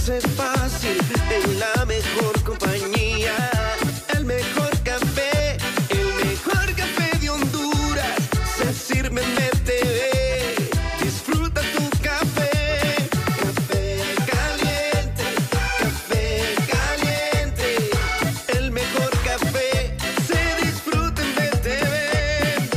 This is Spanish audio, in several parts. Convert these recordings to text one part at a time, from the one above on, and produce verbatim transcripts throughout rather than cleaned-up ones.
es fácil en la mejor compañía. El mejor café, el mejor café de Honduras se sirve en M T V. Disfruta tu café, café caliente, café caliente. El mejor café se disfruta en M T V.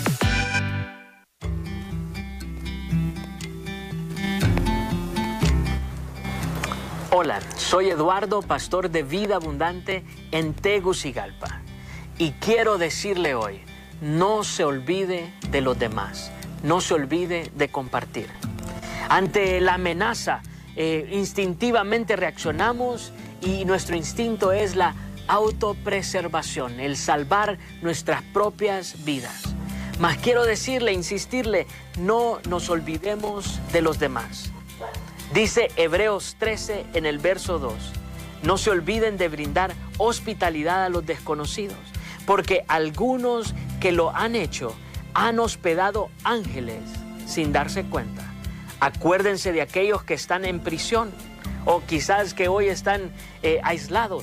Hola, soy Eduardo, pastor de Vida Abundante en Tegucigalpa. Y quiero decirle hoy, no se olvide de los demás, no se olvide de compartir. Ante la amenaza, eh, instintivamente reaccionamos y nuestro instinto es la autopreservación, el salvar nuestras propias vidas. Mas quiero decirle, insistirle, no nos olvidemos de los demás. Dice Hebreos trece en el verso dos, no se olviden de brindar hospitalidad a los desconocidos, porque algunos que lo han hecho han hospedado ángeles sin darse cuenta. Acuérdense de aquellos que están en prisión o quizás que hoy están eh, aislados,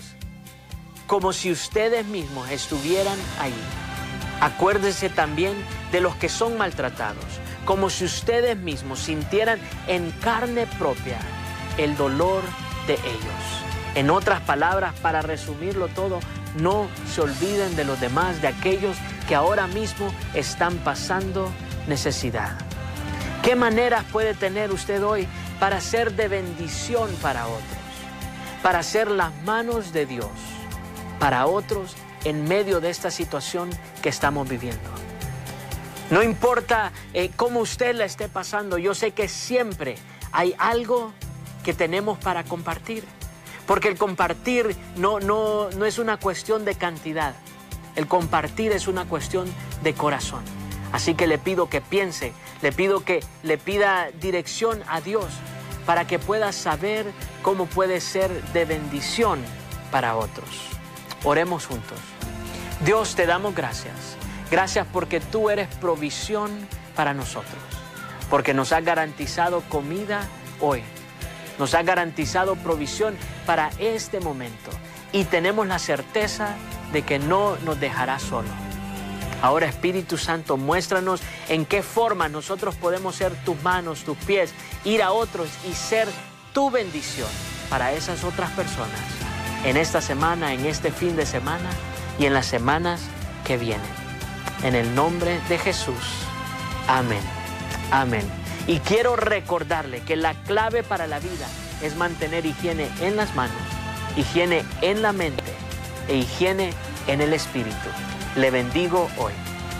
como si ustedes mismos estuvieran ahí. Acuérdense también de los que son maltratados, como si ustedes mismos sintieran en carne propia el dolor de ellos. En otras palabras, para resumirlo todo, no se olviden de los demás, de aquellos que ahora mismo están pasando necesidad. ¿Qué maneras puede tener usted hoy para ser de bendición para otros? Para ser las manos de Dios para otros en medio de esta situación que estamos viviendo. No importa eh, cómo usted la esté pasando, yo sé que siempre hay algo que tenemos para compartir. Porque el compartir no, no, no es una cuestión de cantidad. El compartir es una cuestión de corazón. Así que le pido que piense, le pido que le pida dirección a Dios para que pueda saber cómo puede ser de bendición para otros. Oremos juntos. Dios, te damos gracias. Gracias porque tú eres provisión para nosotros. Porque nos has garantizado comida hoy. Nos has garantizado provisión para este momento. Y tenemos la certeza de que no nos dejarás solo. Ahora, Espíritu Santo, muéstranos en qué forma nosotros podemos ser tus manos, tus pies, ir a otros y ser tu bendición para esas otras personas. En esta semana, en este fin de semana y en las semanas que vienen. En el nombre de Jesús. Amén. Amén. Y quiero recordarle que la clave para la vida es mantener higiene en las manos, higiene en la mente e higiene en el espíritu. Le bendigo hoy.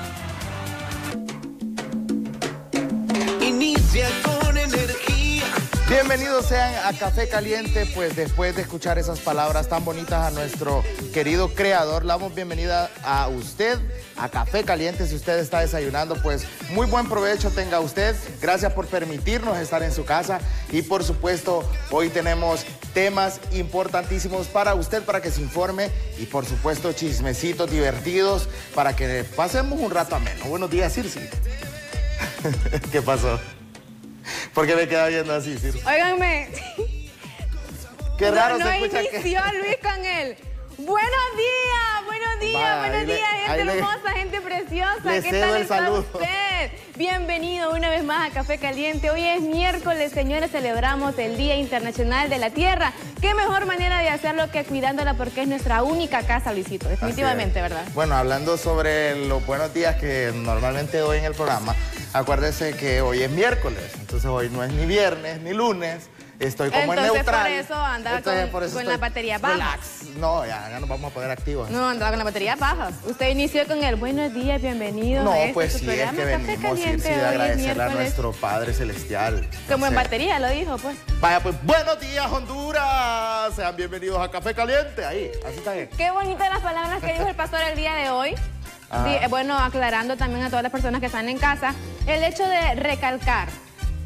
Inicia con energía. Bienvenidos sean a Café Caliente, pues después de escuchar esas palabras tan bonitas a nuestro querido creador, le damos bienvenida a usted a Café Caliente. Si usted está desayunando, pues muy buen provecho tenga usted. Gracias por permitirnos estar en su casa y por supuesto hoy tenemos temas importantísimos para usted, para que se informe y por supuesto chismecitos divertidos para que pasemos un rato ameno. Buenos días, Circe. ¿Qué pasó? ¿Por qué me queda viendo así, Circe? Óiganme. Qué raro no, se no escucha inició que... Luis con él. Buenos días, buenos días, Vaya, buenos le, días, gente le, hermosa, gente preciosa. le ¿Qué cedo tal el está saludo. usted? Bienvenido una vez más a Café Caliente. Hoy es miércoles, señores, celebramos el Día Internacional de la Tierra. Qué mejor manera de hacerlo que cuidándola porque es nuestra única casa, Luisito, definitivamente, ¿verdad? Bueno, hablando sobre los buenos días que normalmente doy en el programa, acuérdese que hoy es miércoles, entonces hoy no es ni viernes ni lunes. Estoy como Entonces, en neutral. por eso andaba Entonces, con, por eso con estoy la batería baja. relax. No, ya, ya nos vamos a poner activos. No, andaba con la batería baja. Usted inició con el buenos días, bienvenido. No, a este, pues su sí, es programa que Café venimos Caliente, Circe, de hoy es agradecerle a miércoles. nuestro Padre Celestial. Como en Sí. batería, lo dijo, pues. Vaya, pues, buenos días, Honduras. Sean bienvenidos a Café Caliente. Ahí, así está bien. Qué bonitas las palabras que dijo el pastor el día de hoy. Ajá. Sí, eh, bueno, aclarando también a todas las personas que están en casa, el hecho de recalcar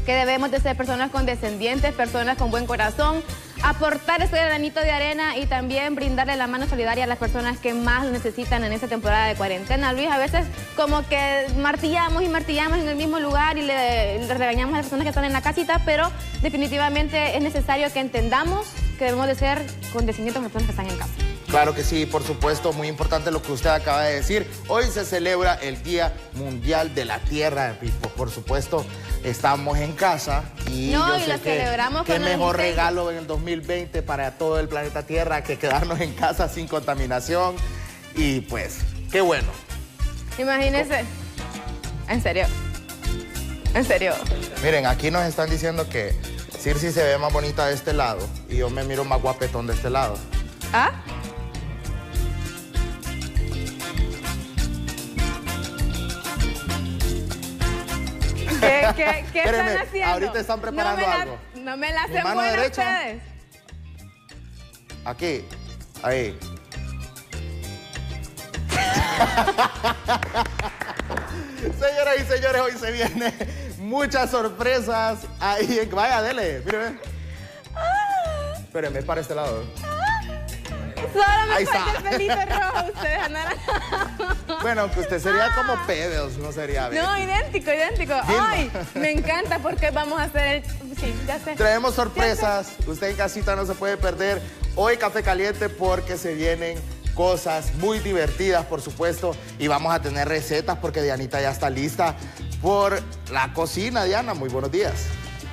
que debemos de ser personas condescendientes, personas con buen corazón, aportar ese granito de arena y también brindarle la mano solidaria a las personas que más lo necesitan en esta temporada de cuarentena. Luis, a veces como que martillamos y martillamos en el mismo lugar y le, le regañamos a las personas que están en la casita, pero definitivamente es necesario que entendamos que debemos de ser condescendientes con las personas que están en casa. Claro que sí, por supuesto, muy importante lo que usted acaba de decir. Hoy se celebra el Día Mundial de la Tierra y por supuesto estamos en casa y no, yo y sé lo que celebramos qué con mejor los regalo en el dos mil veinte para todo el planeta Tierra que quedarnos en casa sin contaminación y pues, qué bueno. Imagínense, en serio, en serio. Miren, aquí nos están diciendo que Circe se ve más bonita de este lado y yo me miro más guapetón de este lado. ¿Ah? ¿Qué, qué, qué Espérenme, están haciendo? ahorita están preparando no me la, algo. No me la Mi hacen mano buena derecha. ustedes. Aquí, ahí. Señoras y señores, hoy se vienen muchas sorpresas. Ahí, en- vaya, dele, mire. Espérenme, para este lado. Solo me Ahí falta está. el pelito rojo, ustedes andan. Bueno, aunque usted sería como pedos, no sería bien. No, idéntico, idéntico. Vilma. Ay, me encanta porque vamos a hacer el... Sí, ya sé. Traemos sorpresas, usted en casita no se puede perder hoy Café Caliente porque se vienen cosas muy divertidas, por supuesto, y vamos a tener recetas porque Dianita ya está lista por la cocina. Diana, muy buenos días.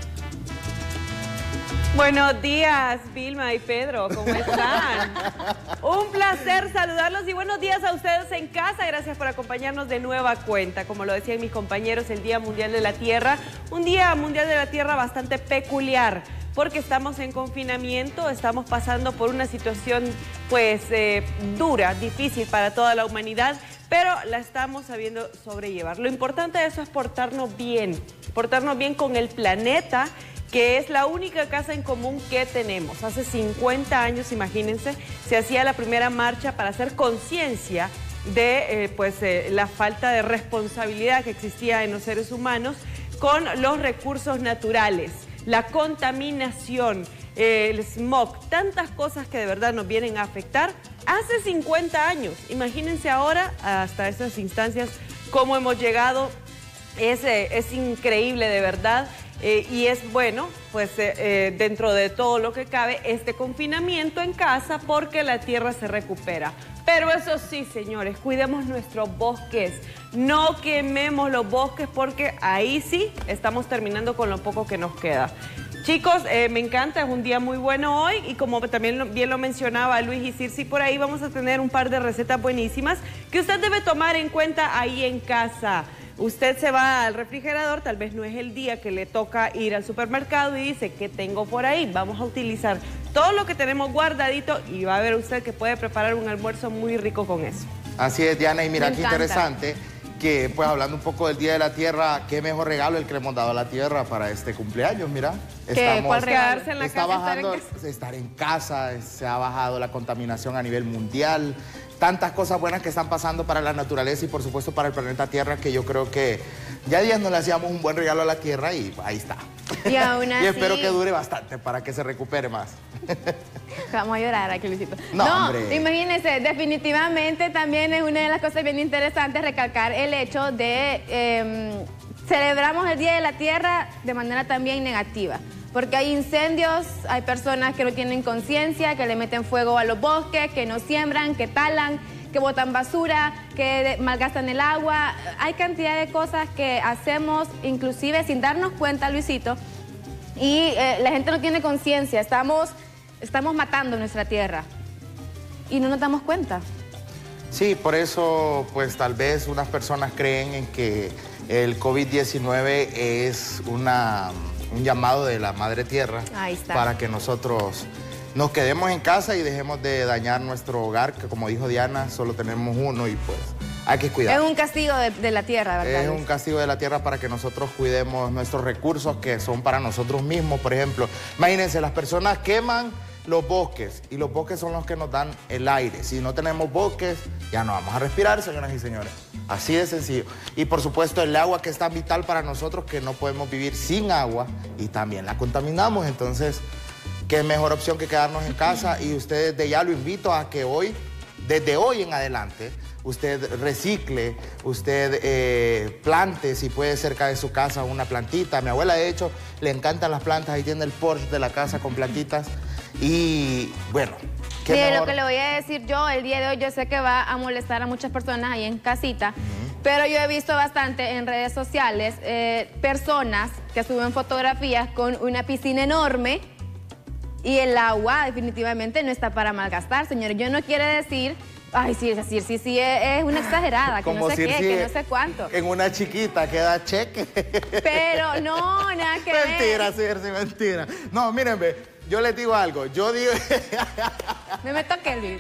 Buenos días, Vilma y Pedro, ¿cómo están? Un placer saludarlos y buenos días a ustedes en casa. Gracias por acompañarnos de nueva cuenta. Como lo decían mis compañeros, el Día Mundial de la Tierra, un Día Mundial de la Tierra bastante peculiar, porque estamos en confinamiento, estamos pasando por una situación pues eh, dura, difícil para toda la humanidad, pero la estamos sabiendo sobrellevar. Lo importante de eso es portarnos bien, portarnos bien con el planeta, que es la única casa en común que tenemos. Hace cincuenta años, imagínense, se hacía la primera marcha para hacer conciencia de eh, pues, eh, la falta de responsabilidad que existía en los seres humanos con los recursos naturales, la contaminación, eh, el smog, tantas cosas que de verdad nos vienen a afectar. Hace cincuenta años, imagínense ahora, hasta esas instancias, cómo hemos llegado. Es, eh, es increíble de verdad eh, y es bueno, pues eh, eh, dentro de todo lo que cabe, este confinamiento en casa porque la tierra se recupera. Pero eso sí, señores, cuidemos nuestros bosques, no quememos los bosques porque ahí sí estamos terminando con lo poco que nos queda. Chicos, eh, me encanta, es un día muy bueno hoy y como también lo, bien lo mencionaba Luis y Circe, por ahí vamos a tener un par de recetas buenísimas que usted debe tomar en cuenta ahí en casa. Usted se va al refrigerador, tal vez no es el día que le toca ir al supermercado y dice, ¿qué tengo por ahí? Vamos a utilizar todo lo que tenemos guardadito y va a ver usted que puede preparar un almuerzo muy rico con eso. Así es, Diana, y mira Me qué encanta. interesante que, pues hablando un poco del Día de la Tierra, qué mejor regalo el que le hemos dado a la Tierra para este cumpleaños, mira. ¿Qué? ¿Cuál regalo? Quedarse en la está casa, estar en bajando, casa. estar en casa, se ha bajado la contaminación a nivel mundial, tantas cosas buenas que están pasando para la naturaleza y por supuesto para el planeta Tierra, que yo creo que ya días no le hacíamos un buen regalo a la Tierra y ahí está. Y aún así... Y espero que dure bastante para que se recupere más. Vamos a llorar aquí, Luisito. No, No, hombre. imagínense, definitivamente también es una de las cosas bien interesantes recalcar el hecho de eh, celebramos el Día de la Tierra de manera también negativa. Porque hay incendios, hay personas que no tienen conciencia, que le meten fuego a los bosques, que no siembran, que talan, que botan basura, que de- malgastan el agua. Hay cantidad de cosas que hacemos inclusive sin darnos cuenta, Luisito, y eh, la gente no tiene conciencia. Estamos, estamos matando nuestra tierra y no nos damos cuenta. Sí, por eso, pues tal vez unas personas creen en que el COVID diecinueve es una, un llamado de la Madre Tierra Ahí está. para que nosotros nos quedemos en casa y dejemos de dañar nuestro hogar, que como dijo Diana, solo tenemos uno y pues hay que cuidar. Es un castigo de, de la tierra, ¿verdad? Es un castigo de la tierra para que nosotros cuidemos nuestros recursos que son para nosotros mismos. Por ejemplo, imagínense, las personas queman los bosques y los bosques son los que nos dan el aire. Si no tenemos bosques, ya no vamos a respirar, señoras y señores. Así de sencillo. Y por supuesto el agua, que es tan vital para nosotros, que no podemos vivir sin agua y también la contaminamos. Entonces, qué mejor opción que quedarnos en casa. Y usted desde ya lo invito a que hoy, desde hoy en adelante, usted recicle, usted eh, plante, si puede, cerca de su casa una plantita. A mi abuela, de hecho, le encantan las plantas. Ahí tiene el porche de la casa con plantitas. Y bueno, ¿qué Mire, mejor? lo que le voy a decir yo, el día de hoy, yo sé que va a molestar a muchas personas ahí en casita, uh-huh. pero yo he visto bastante en redes sociales eh, personas que suben fotografías con una piscina enorme y el agua definitivamente no está para malgastar, señores. Yo no quiero decir... Ay, sí, es decir, sí, sí, es una exagerada, que no sé qué, que no sé cuánto. En una chiquita que da cheque. Pero no, nada que ver. Mentira, Circe, mentira. No, mírenme, yo les digo algo, yo digo... No me toque, Luis.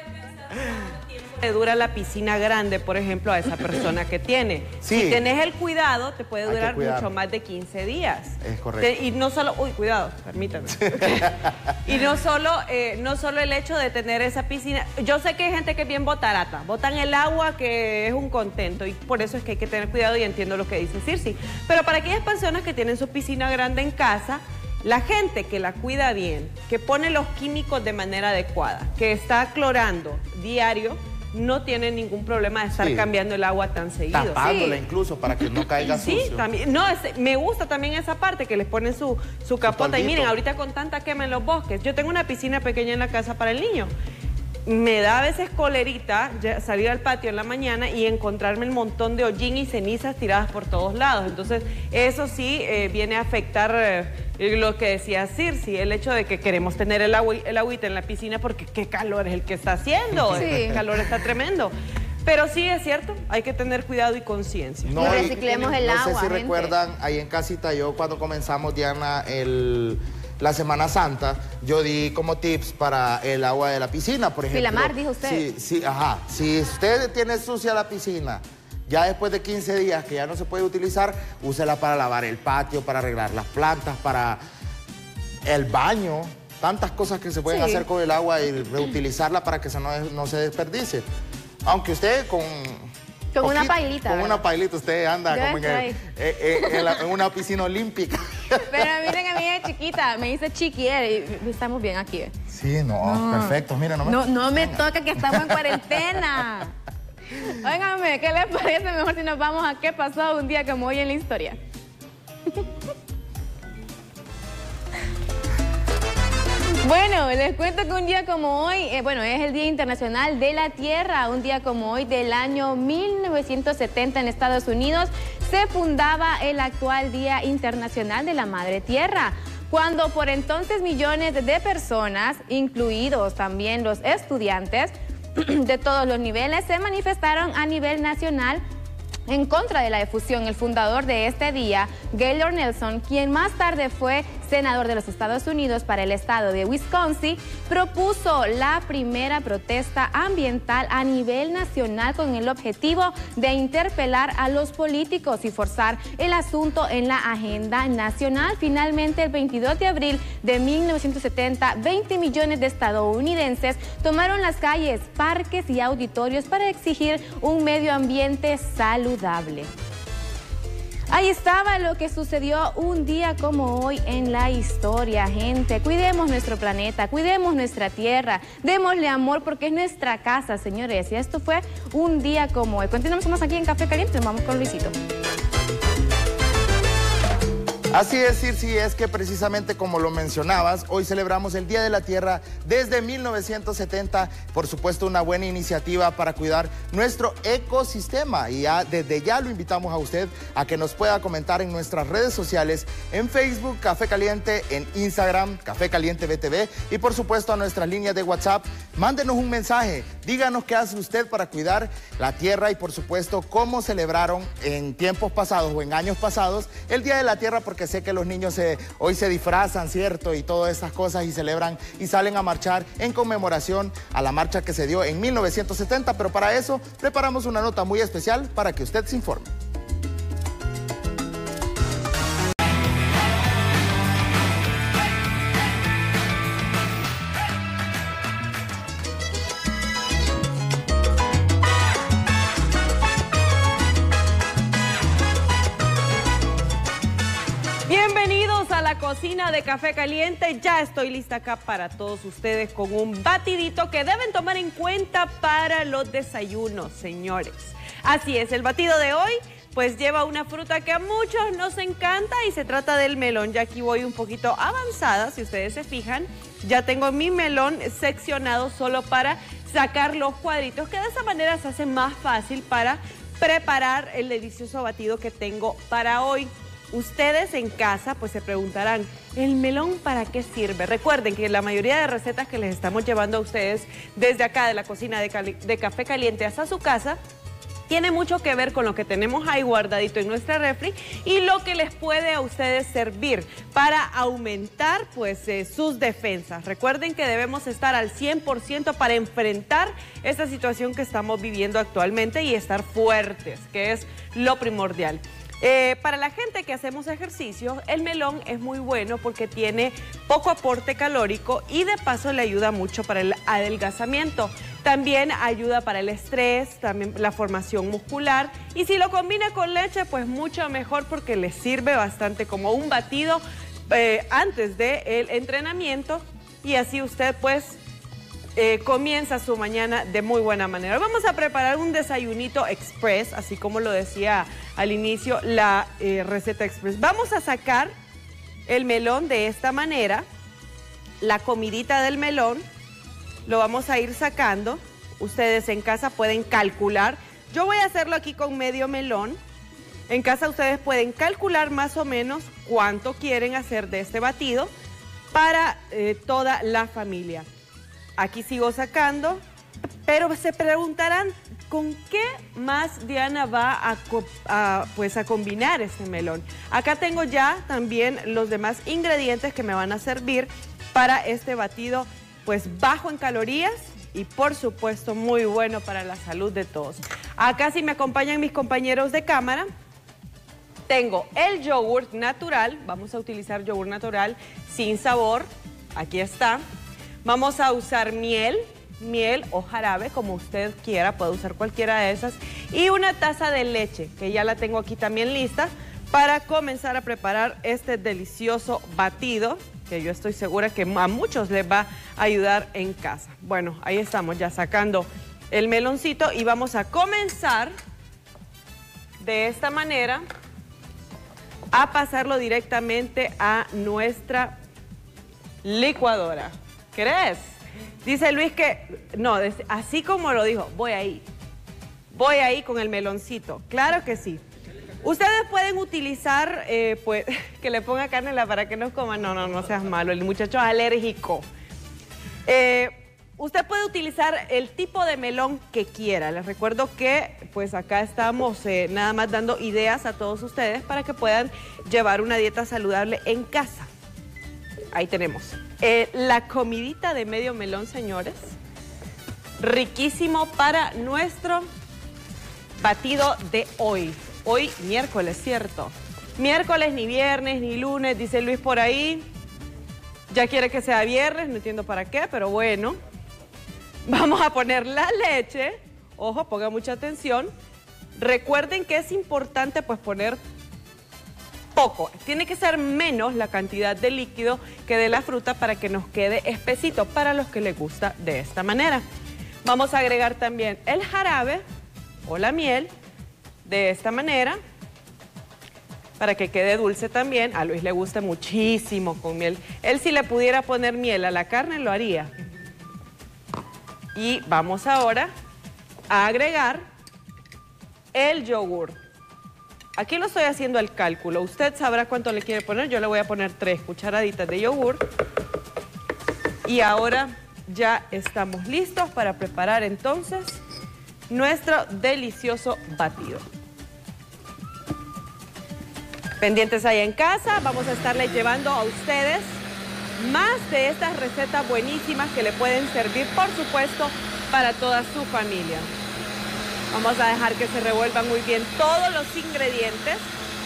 Le dura la piscina grande, por ejemplo, a esa persona que tiene. Sí. Si tenés el cuidado, te puede Hay que durar cuidar. mucho más de quince días. Es correcto. Te- y no solo, uy, cuidado, permítame. Y no solo, eh, no solo el hecho de tener esa piscina. Yo sé que hay gente que es bien botarata, botan el agua, que es un contento, y por eso es que hay que tener cuidado, y entiendo lo que dice Circe. Pero para aquellas personas que tienen su piscina grande en casa, la gente que la cuida bien, que pone los químicos de manera adecuada, que está clorando diario, no tiene ningún problema de estar Sí. cambiando el agua tan seguido. Tapándola Sí. incluso para que no caiga Sí, sucio. también. No, es- me gusta también esa parte que les ponen su, su capota. Y toldito. miren, ahorita con tanta quema en los bosques, yo tengo una piscina pequeña en la casa para el niño. Me da a veces colerita ya salir al patio en la mañana y encontrarme el montón de hollín y cenizas tiradas por todos lados. Entonces, eso sí eh, viene a afectar eh, lo que decía Circe, el hecho de que queremos tener el, agua, el agüita en la piscina porque qué calor es el que está haciendo. Sí. El calor está tremendo. Pero sí, es cierto, hay que tener cuidado y conciencia. Y reciclemos el no agua, sé si gente. recuerdan, ahí en casita, yo cuando comenzamos, Diana, el... la Semana Santa, yo di como tips para el agua de la piscina, por ejemplo. Filamar, dijo usted. Sí, sí, ajá. Si usted tiene sucia la piscina, ya después de quince días que ya no se puede utilizar, úsela para lavar el patio, para arreglar las plantas, para el baño. Tantas cosas que se pueden Sí. hacer con el agua y reutilizarla para que se no, no se desperdice. Aunque usted con... Con una poquito- pailita, Con ¿verdad? una pailita usted anda Yo como en, estoy. el- eh, eh, en la- en una piscina olímpica. Pero miren, a mí es chiquita, me dice chiqui, eh, y estamos bien aquí. ¿eh? Sí, no, perfecto. Mira, no me... No, no me toca que estamos en cuarentena. Óigame, ¿qué les parece mejor si nos vamos a qué pasó un día como hoy en la historia? Bueno, les cuento que un día como hoy, eh, bueno, es el Día Internacional de la Tierra. Un día como hoy del año mil novecientos setenta en Estados Unidos se fundaba el actual Día Internacional de la Madre Tierra, cuando por entonces millones de personas, incluidos también los estudiantes de todos los niveles, se manifestaron a nivel nacional en contra de la difusión. El fundador de este día, Gaylord Nelson, quien más tarde fue senador de los Estados Unidos para el estado de Wisconsin, propuso la primera protesta ambiental a nivel nacional con el objetivo de interpelar a los políticos y forzar el asunto en la agenda nacional. Finalmente, el veintidós de abril de mil novecientos setenta, veinte millones de estadounidenses tomaron las calles, parques y auditorios para exigir un medio ambiente saludable. Ahí estaba lo que sucedió un día como hoy en la historia, gente. Cuidemos nuestro planeta, cuidemos nuestra tierra, démosle amor porque es nuestra casa, señores. Y esto fue un día como hoy. Continuamos más aquí en Café Caliente, nos vamos con Luisito. Así es, Circe, es que precisamente como lo mencionabas, hoy celebramos el Día de la Tierra desde mil novecientos setenta, por supuesto una buena iniciativa para cuidar nuestro ecosistema, y ya, desde ya lo invitamos a usted a que nos pueda comentar en nuestras redes sociales, en Facebook, Café Caliente, en Instagram, Café Caliente B T V, y por supuesto a nuestras líneas de WhatsApp. Mándenos un mensaje, díganos qué hace usted para cuidar la tierra y por supuesto cómo celebraron en tiempos pasados o en años pasados el Día de la Tierra, porque porque sé que los niños se, hoy se disfrazan, ¿cierto? Y todas esas cosas y celebran y salen a marchar en conmemoración a la marcha que se dio en mil novecientos setenta, pero para eso preparamos una nota muy especial para que usted se informe. Bienvenidos a la cocina de Café Caliente. Ya estoy lista acá para todos ustedes con un batidito que deben tomar en cuenta para los desayunos, señores. Así es, el batido de hoy pues lleva una fruta que a muchos nos encanta y se trata del melón. Ya aquí voy un poquito avanzada, si ustedes se fijan. Ya tengo mi melón seccionado solo para sacar los cuadritos, que de esa manera se hace más fácil para preparar el delicioso batido que tengo para hoy. Ustedes en casa pues se preguntarán, ¿el melón para qué sirve? Recuerden que la mayoría de recetas que les estamos llevando a ustedes desde acá de la cocina de, Cali de Café Caliente hasta su casa tiene mucho que ver con lo que tenemos ahí guardadito en nuestra refri y lo que les puede a ustedes servir para aumentar pues eh, sus defensas. Recuerden que debemos estar al cien por ciento para enfrentar esta situación que estamos viviendo actualmente y estar fuertes, que es lo primordial. Eh, para la gente que hacemos ejercicio, el melón es muy bueno porque tiene poco aporte calórico y de paso le ayuda mucho para el adelgazamiento. También ayuda para el estrés, también la formación muscular. Y si lo combina con leche, pues mucho mejor porque le sirve bastante como un batido eh, antes del entrenamiento. Y así usted pues eh, comienza su mañana de muy buena manera. Vamos a preparar un desayunito express, así como lo decía al inicio la eh, receta express. Vamos a sacar el melón de esta manera, la comidita del melón, lo vamos a ir sacando. Ustedes en casa pueden calcular. Yo voy a hacerlo aquí con medio melón. En casa ustedes pueden calcular más o menos cuánto quieren hacer de este batido para eh, toda la familia. Aquí sigo sacando, pero se preguntarán, ¿con qué más Diana va a, a, pues a combinar este melón? Acá tengo ya también los demás ingredientes que me van a servir para este batido pues bajo en calorías y por supuesto muy bueno para la salud de todos. Acá si me acompañan mis compañeros de cámara, tengo el yogur natural, vamos a utilizar yogur natural sin sabor, aquí está. Vamos a usar miel, miel o jarabe, como usted quiera, puede usar cualquiera de esas. Y una taza de leche, que ya la tengo aquí también lista, para comenzar a preparar este delicioso batido, que yo estoy segura que a muchos les va a ayudar en casa. Bueno, ahí estamos ya sacando el meloncito y vamos a comenzar de esta manera a pasarlo directamente a nuestra licuadora. ¿Crees? Dice Luis que, no, así como lo dijo, voy ahí. Voy ahí con el meloncito. Claro que sí. Ustedes pueden utilizar, eh, pues, que le ponga canela para que nos coman. No, no, no seas malo, el muchacho es alérgico. Eh, usted puede utilizar el tipo de melón que quiera. Les recuerdo que, pues, acá estamos eh, nada más dando ideas a todos ustedes para que puedan llevar una dieta saludable en casa. Ahí tenemos. Eh, la comidita de medio melón, señores. Riquísimo para nuestro batido de hoy. Hoy miércoles, ¿cierto? Miércoles, ni viernes, ni lunes, dice Luis por ahí. Ya quiere que sea viernes, no entiendo para qué, pero bueno. Vamos a poner la leche. Ojo, ponga mucha atención. Recuerden que es importante pues poner poco. Tiene que ser menos la cantidad de líquido que de la fruta para que nos quede espesito para los que les gusta de esta manera. Vamos a agregar también el jarabe o la miel de esta manera para que quede dulce también. A Luis le gusta muchísimo con miel. Él si le pudiera poner miel a la carne lo haría. Y vamos ahora a agregar el yogur. Aquí lo estoy haciendo el cálculo. Usted sabrá cuánto le quiere poner. Yo le voy a poner tres cucharaditas de yogur. Y ahora ya estamos listos para preparar entonces nuestro delicioso batido. Pendientes ahí en casa, vamos a estarles llevando a ustedes más de estas recetas buenísimas que le pueden servir, por supuesto, para toda su familia. Vamos a dejar que se revuelvan muy bien todos los ingredientes.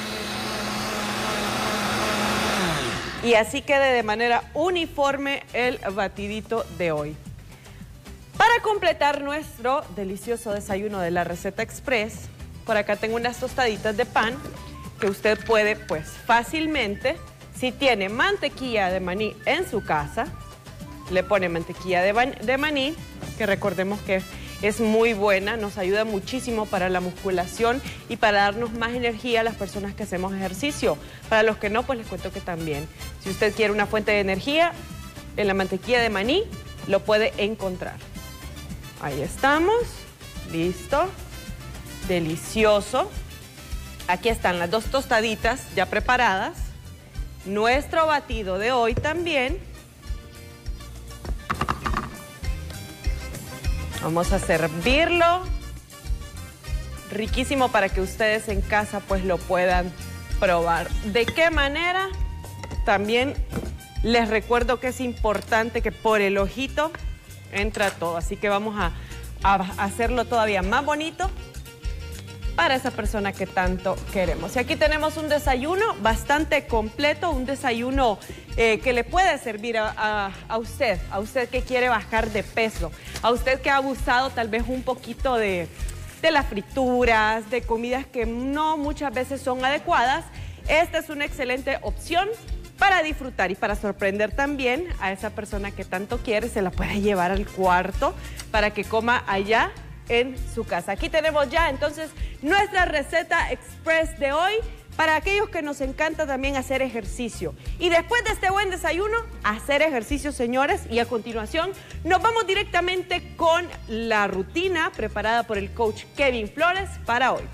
Y así quede de manera uniforme el batidito de hoy. Para completar nuestro delicioso desayuno de la receta express, por acá tengo unas tostaditas de pan que usted puede, pues, fácilmente, si tiene mantequilla de maní en su casa, le pone mantequilla de, de maní, que recordemos que es muy buena, nos ayuda muchísimo para la musculación y para darnos más energía a las personas que hacemos ejercicio. Para los que no, pues les cuento que también. Si usted quiere una fuente de energía, en la mantequilla de maní lo puede encontrar. Ahí estamos, listo, delicioso. Aquí están las dos tostaditas ya preparadas. Nuestro batido de hoy también. Vamos a servirlo. Riquísimo para que ustedes en casa pues lo puedan probar. ¿De qué manera? También les recuerdo que es importante que por el ojito entra todo. Así que vamos a, a hacerlo todavía más bonito para esa persona que tanto queremos. Y aquí tenemos un desayuno bastante completo, un desayuno eh, que le puede servir a, a, a usted, a usted que quiere bajar de peso, a usted que ha abusado tal vez un poquito de, de las frituras, de comidas que no muchas veces son adecuadas. Esta es una excelente opción para disfrutar y para sorprender también a esa persona que tanto quiere. Se la puede llevar al cuarto para que coma allá en su casa. Aquí tenemos ya entonces nuestra receta express de hoy para aquellos que nos encanta también hacer ejercicio. Y después de este buen desayuno, hacer ejercicio, señores. Y a continuación nos vamos directamente con la rutina preparada por el coach Kevin Flores para hoy.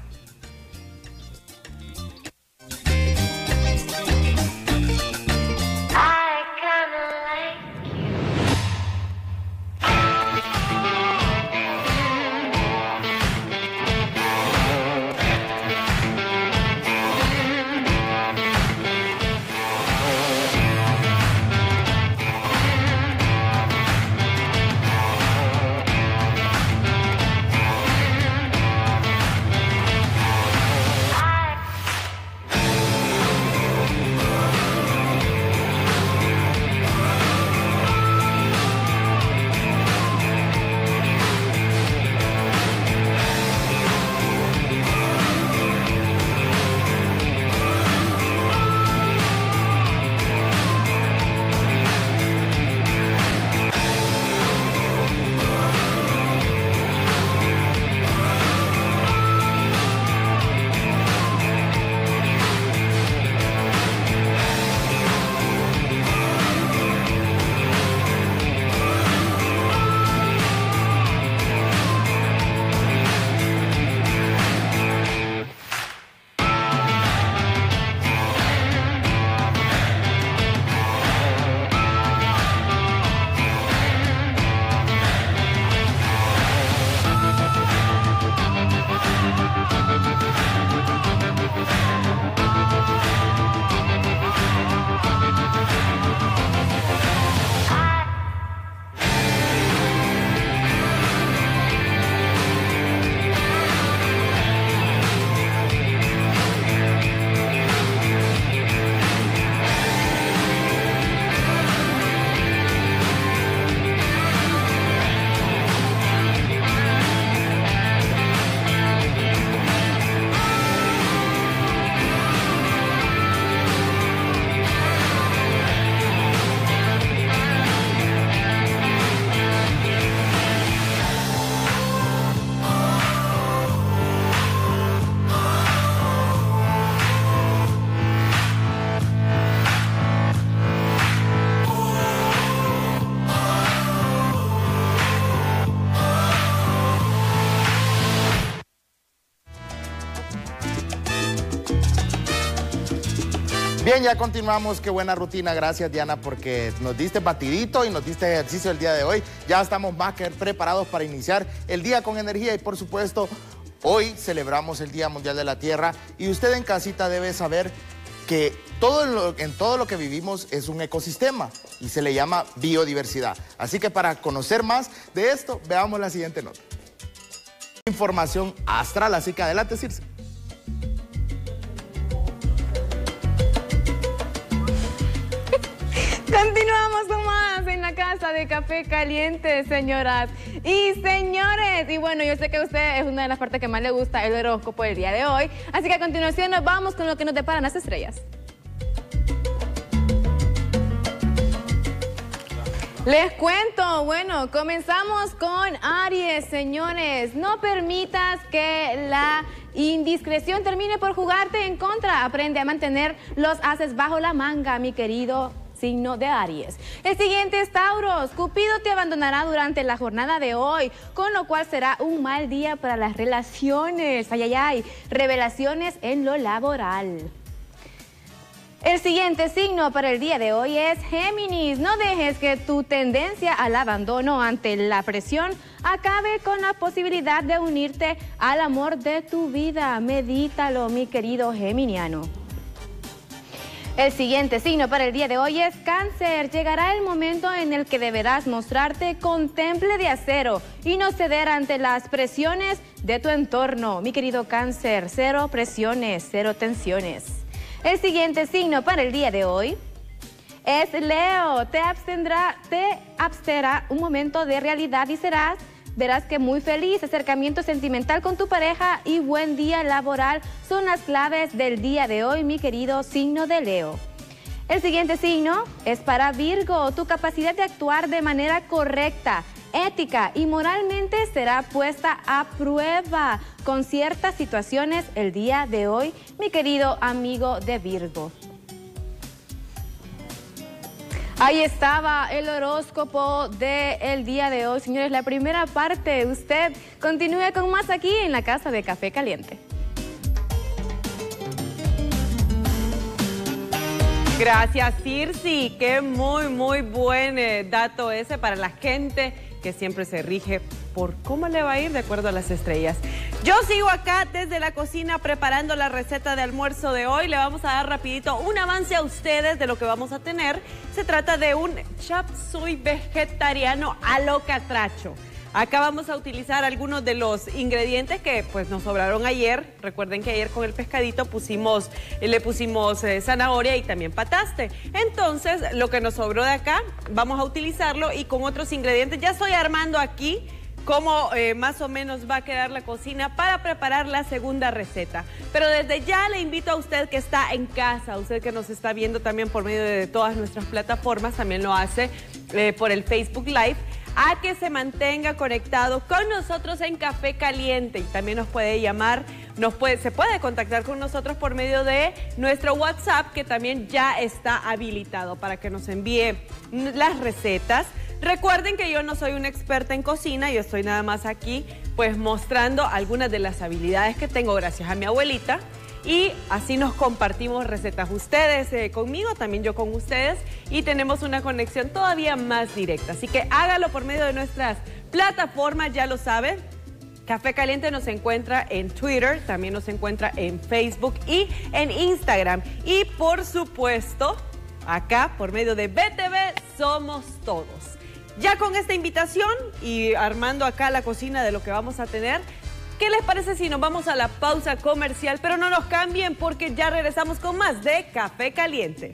Bien, ya continuamos. Qué buena rutina. Gracias, Diana, porque nos diste batidito y nos diste ejercicio el día de hoy. Ya estamos más que preparados para iniciar el día con energía y, por supuesto, hoy celebramos el Día Mundial de la Tierra y usted en casita debe saber que todo en, lo, en todo lo que vivimos es un ecosistema y se le llama biodiversidad. Así que para conocer más de esto, veamos la siguiente nota. Información astral, así que adelante, Circe. Continuamos con más en la casa de Café Caliente, señoras y señores. Y bueno, yo sé que a usted es una de las partes que más le gusta el horóscopo del día de hoy. Así que a continuación nos vamos con lo que nos deparan las estrellas. Les cuento, bueno, comenzamos con Aries, señores. No permitas que la indiscreción termine por jugarte en contra. Aprende a mantener los ases bajo la manga, mi querido signo de Aries. El siguiente es Tauros. Cupido te abandonará durante la jornada de hoy, con lo cual será un mal día para las relaciones. Ay, ay, ay. Revelaciones en lo laboral. El siguiente signo para el día de hoy es Géminis. No dejes que tu tendencia al abandono ante la presión acabe con la posibilidad de unirte al amor de tu vida. Medítalo, mi querido geminiano. El siguiente signo para el día de hoy es Cáncer. Llegará el momento en el que deberás mostrarte con temple de acero y no ceder ante las presiones de tu entorno. Mi querido Cáncer, cero presiones, cero tensiones. El siguiente signo para el día de hoy es Leo. Te abstendrá, te absterá un momento de realidad y serás, verás que muy feliz. Acercamiento sentimental con tu pareja y buen día laboral son las claves del día de hoy, mi querido signo de Leo. El siguiente signo es para Virgo. Tu capacidad de actuar de manera correcta, ética y moralmente será puesta a prueba con ciertas situaciones el día de hoy, mi querido amigo de Virgo. Ahí estaba el horóscopo del día de hoy, señores. La primera parte, usted continúe con más aquí en la casa de Café Caliente. Gracias, Circe. Qué muy, muy buen eh, dato ese para la gente que siempre se rige por cómo le va a ir de acuerdo a las estrellas. Yo sigo acá desde la cocina preparando la receta de almuerzo de hoy. Le vamos a dar rapidito un avance a ustedes de lo que vamos a tener. Se trata de un chop suey vegetariano a lo catracho. Acá vamos a utilizar algunos de los ingredientes que pues nos sobraron ayer. Recuerden que ayer con el pescadito pusimos, le pusimos eh, zanahoria y también pataste. Entonces, lo que nos sobró de acá, vamos a utilizarlo y con otros ingredientes. Ya estoy armando aquí cómo eh, más o menos va a quedar la cocina para preparar la segunda receta. Pero desde ya le invito a usted que está en casa, a usted que nos está viendo también por medio de todas nuestras plataformas, también lo hace eh, por el Facebook Live, a que se mantenga conectado con nosotros en Café Caliente y también nos puede llamar, nos puede, se puede contactar con nosotros por medio de nuestro WhatsApp, que también ya está habilitado para que nos envíe las recetas. Recuerden que yo no soy una experta en cocina, yo estoy nada más aquí pues mostrando algunas de las habilidades que tengo gracias a mi abuelita. Y así nos compartimos recetas ustedes eh, conmigo, también yo con ustedes, y tenemos una conexión todavía más directa. Así que hágalo por medio de nuestras plataformas, ya lo sabe. Café Caliente nos encuentra en Twitter, también nos encuentra en Facebook y en Instagram. Y por supuesto, acá por medio de B T V Somos Todos. Ya con esta invitación y armando acá la cocina de lo que vamos a tener, ¿qué les parece si nos vamos a la pausa comercial? Pero no nos cambien porque ya regresamos con más de Café Caliente.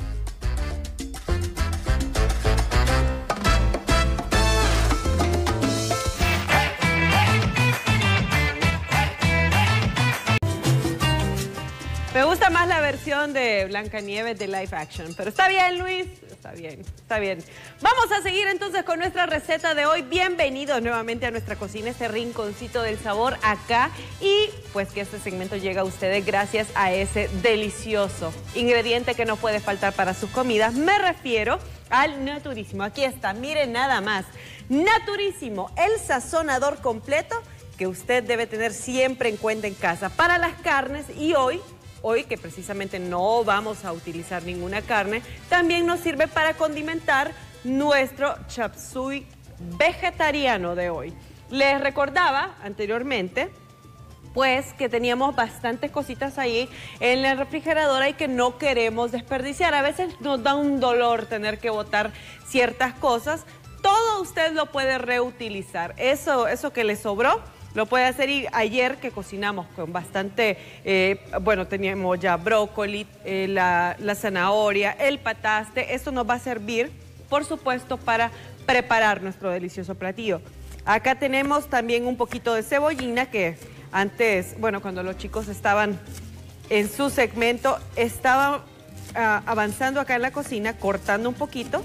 Me gusta más la versión de Blancanieves de live action, pero está bien, Luis, está bien, está bien. Vamos a seguir entonces con nuestra receta de hoy. Bienvenidos nuevamente a nuestra cocina, este rinconcito del sabor acá. Y pues que este segmento llega a ustedes gracias a ese delicioso ingrediente que no puede faltar para sus comidas. Me refiero al Naturísimo. Aquí está, miren nada más. Naturísimo, el sazonador completo que usted debe tener siempre en cuenta en casa para las carnes. Y hoy... Hoy, que precisamente no vamos a utilizar ninguna carne, también nos sirve para condimentar nuestro chop suey vegetariano de hoy. Les recordaba anteriormente, pues que teníamos bastantes cositas ahí en la refrigeradora y que no queremos desperdiciar. A veces nos da un dolor tener que botar ciertas cosas. Todo usted lo puede reutilizar. Eso, eso que le sobró, lo puede hacer. Y ayer que cocinamos con bastante, eh, bueno, teníamos ya brócoli, eh, la, la zanahoria, el pataste. Esto nos va a servir, por supuesto, para preparar nuestro delicioso platillo. Acá tenemos también un poquito de cebollina que antes, bueno, cuando los chicos estaban en su segmento, estaban uh, avanzando acá en la cocina, cortando un poquito.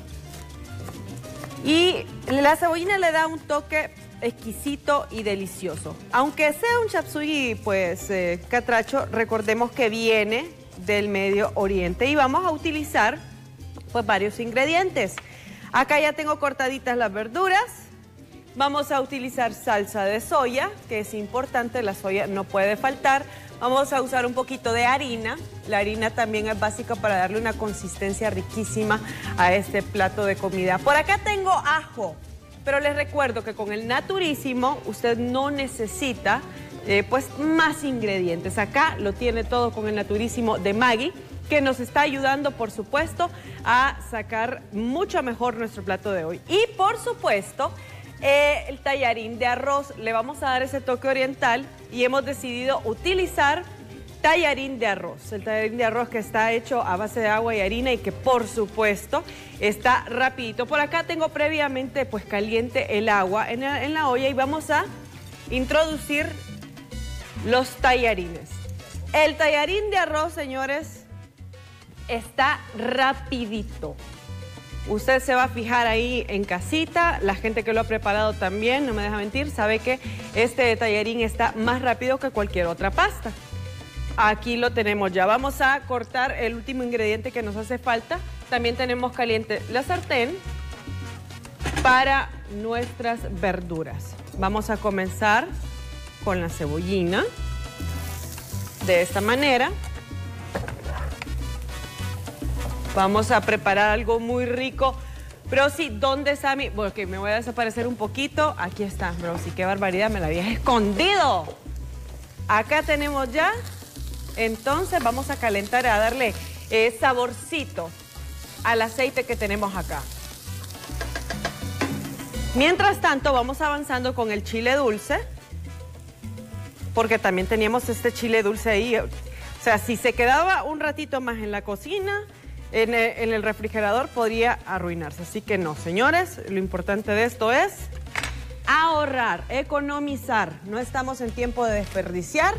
Y la cebollina le da un toque exquisito y delicioso. Aunque sea un chop suey, pues, eh, catracho, recordemos que viene del Medio Oriente y vamos a utilizar, pues, varios ingredientes. Acá ya tengo cortaditas las verduras. Vamos a utilizar salsa de soya, que es importante, la soya no puede faltar. Vamos a usar un poquito de harina. La harina también es básica para darle una consistencia riquísima a este plato de comida. Por acá tengo ajo, pero les recuerdo que con el Naturísimo usted no necesita eh, pues más ingredientes. Acá lo tiene todo con el Naturísimo de Maggi, que nos está ayudando, por supuesto, a sacar mucho mejor nuestro plato de hoy. Y, por supuesto, Eh, el tallarín de arroz, le vamos a dar ese toque oriental y hemos decidido utilizar tallarín de arroz. El tallarín de arroz que está hecho a base de agua y harina y que por supuesto está rapidito. Por acá tengo previamente pues caliente el agua en la, en la olla y vamos a introducir los tallarines. El tallarín de arroz, señores, está rapidito. Usted se va a fijar ahí en casita, la gente que lo ha preparado también, no me deja mentir, sabe que este tallarín está más rápido que cualquier otra pasta. Aquí lo tenemos ya. Vamos a cortar el último ingrediente que nos hace falta. También tenemos caliente la sartén para nuestras verduras. Vamos a comenzar con la cebollina, de esta manera. Vamos a preparar algo muy rico. Brosi, ¿dónde está mi...? Bueno, que me voy a desaparecer un poquito. Aquí está, Brosi, qué barbaridad, me la habías escondido. Acá tenemos ya. Entonces vamos a calentar, a darle eh, saborcito al aceite que tenemos acá. Mientras tanto, vamos avanzando con el chile dulce, porque también teníamos este chile dulce ahí. O sea, si se quedaba un ratito más en la cocina, En el, en el refrigerador, podría arruinarse. Así que no, señores, lo importante de esto es ahorrar, economizar. No estamos en tiempo de desperdiciar.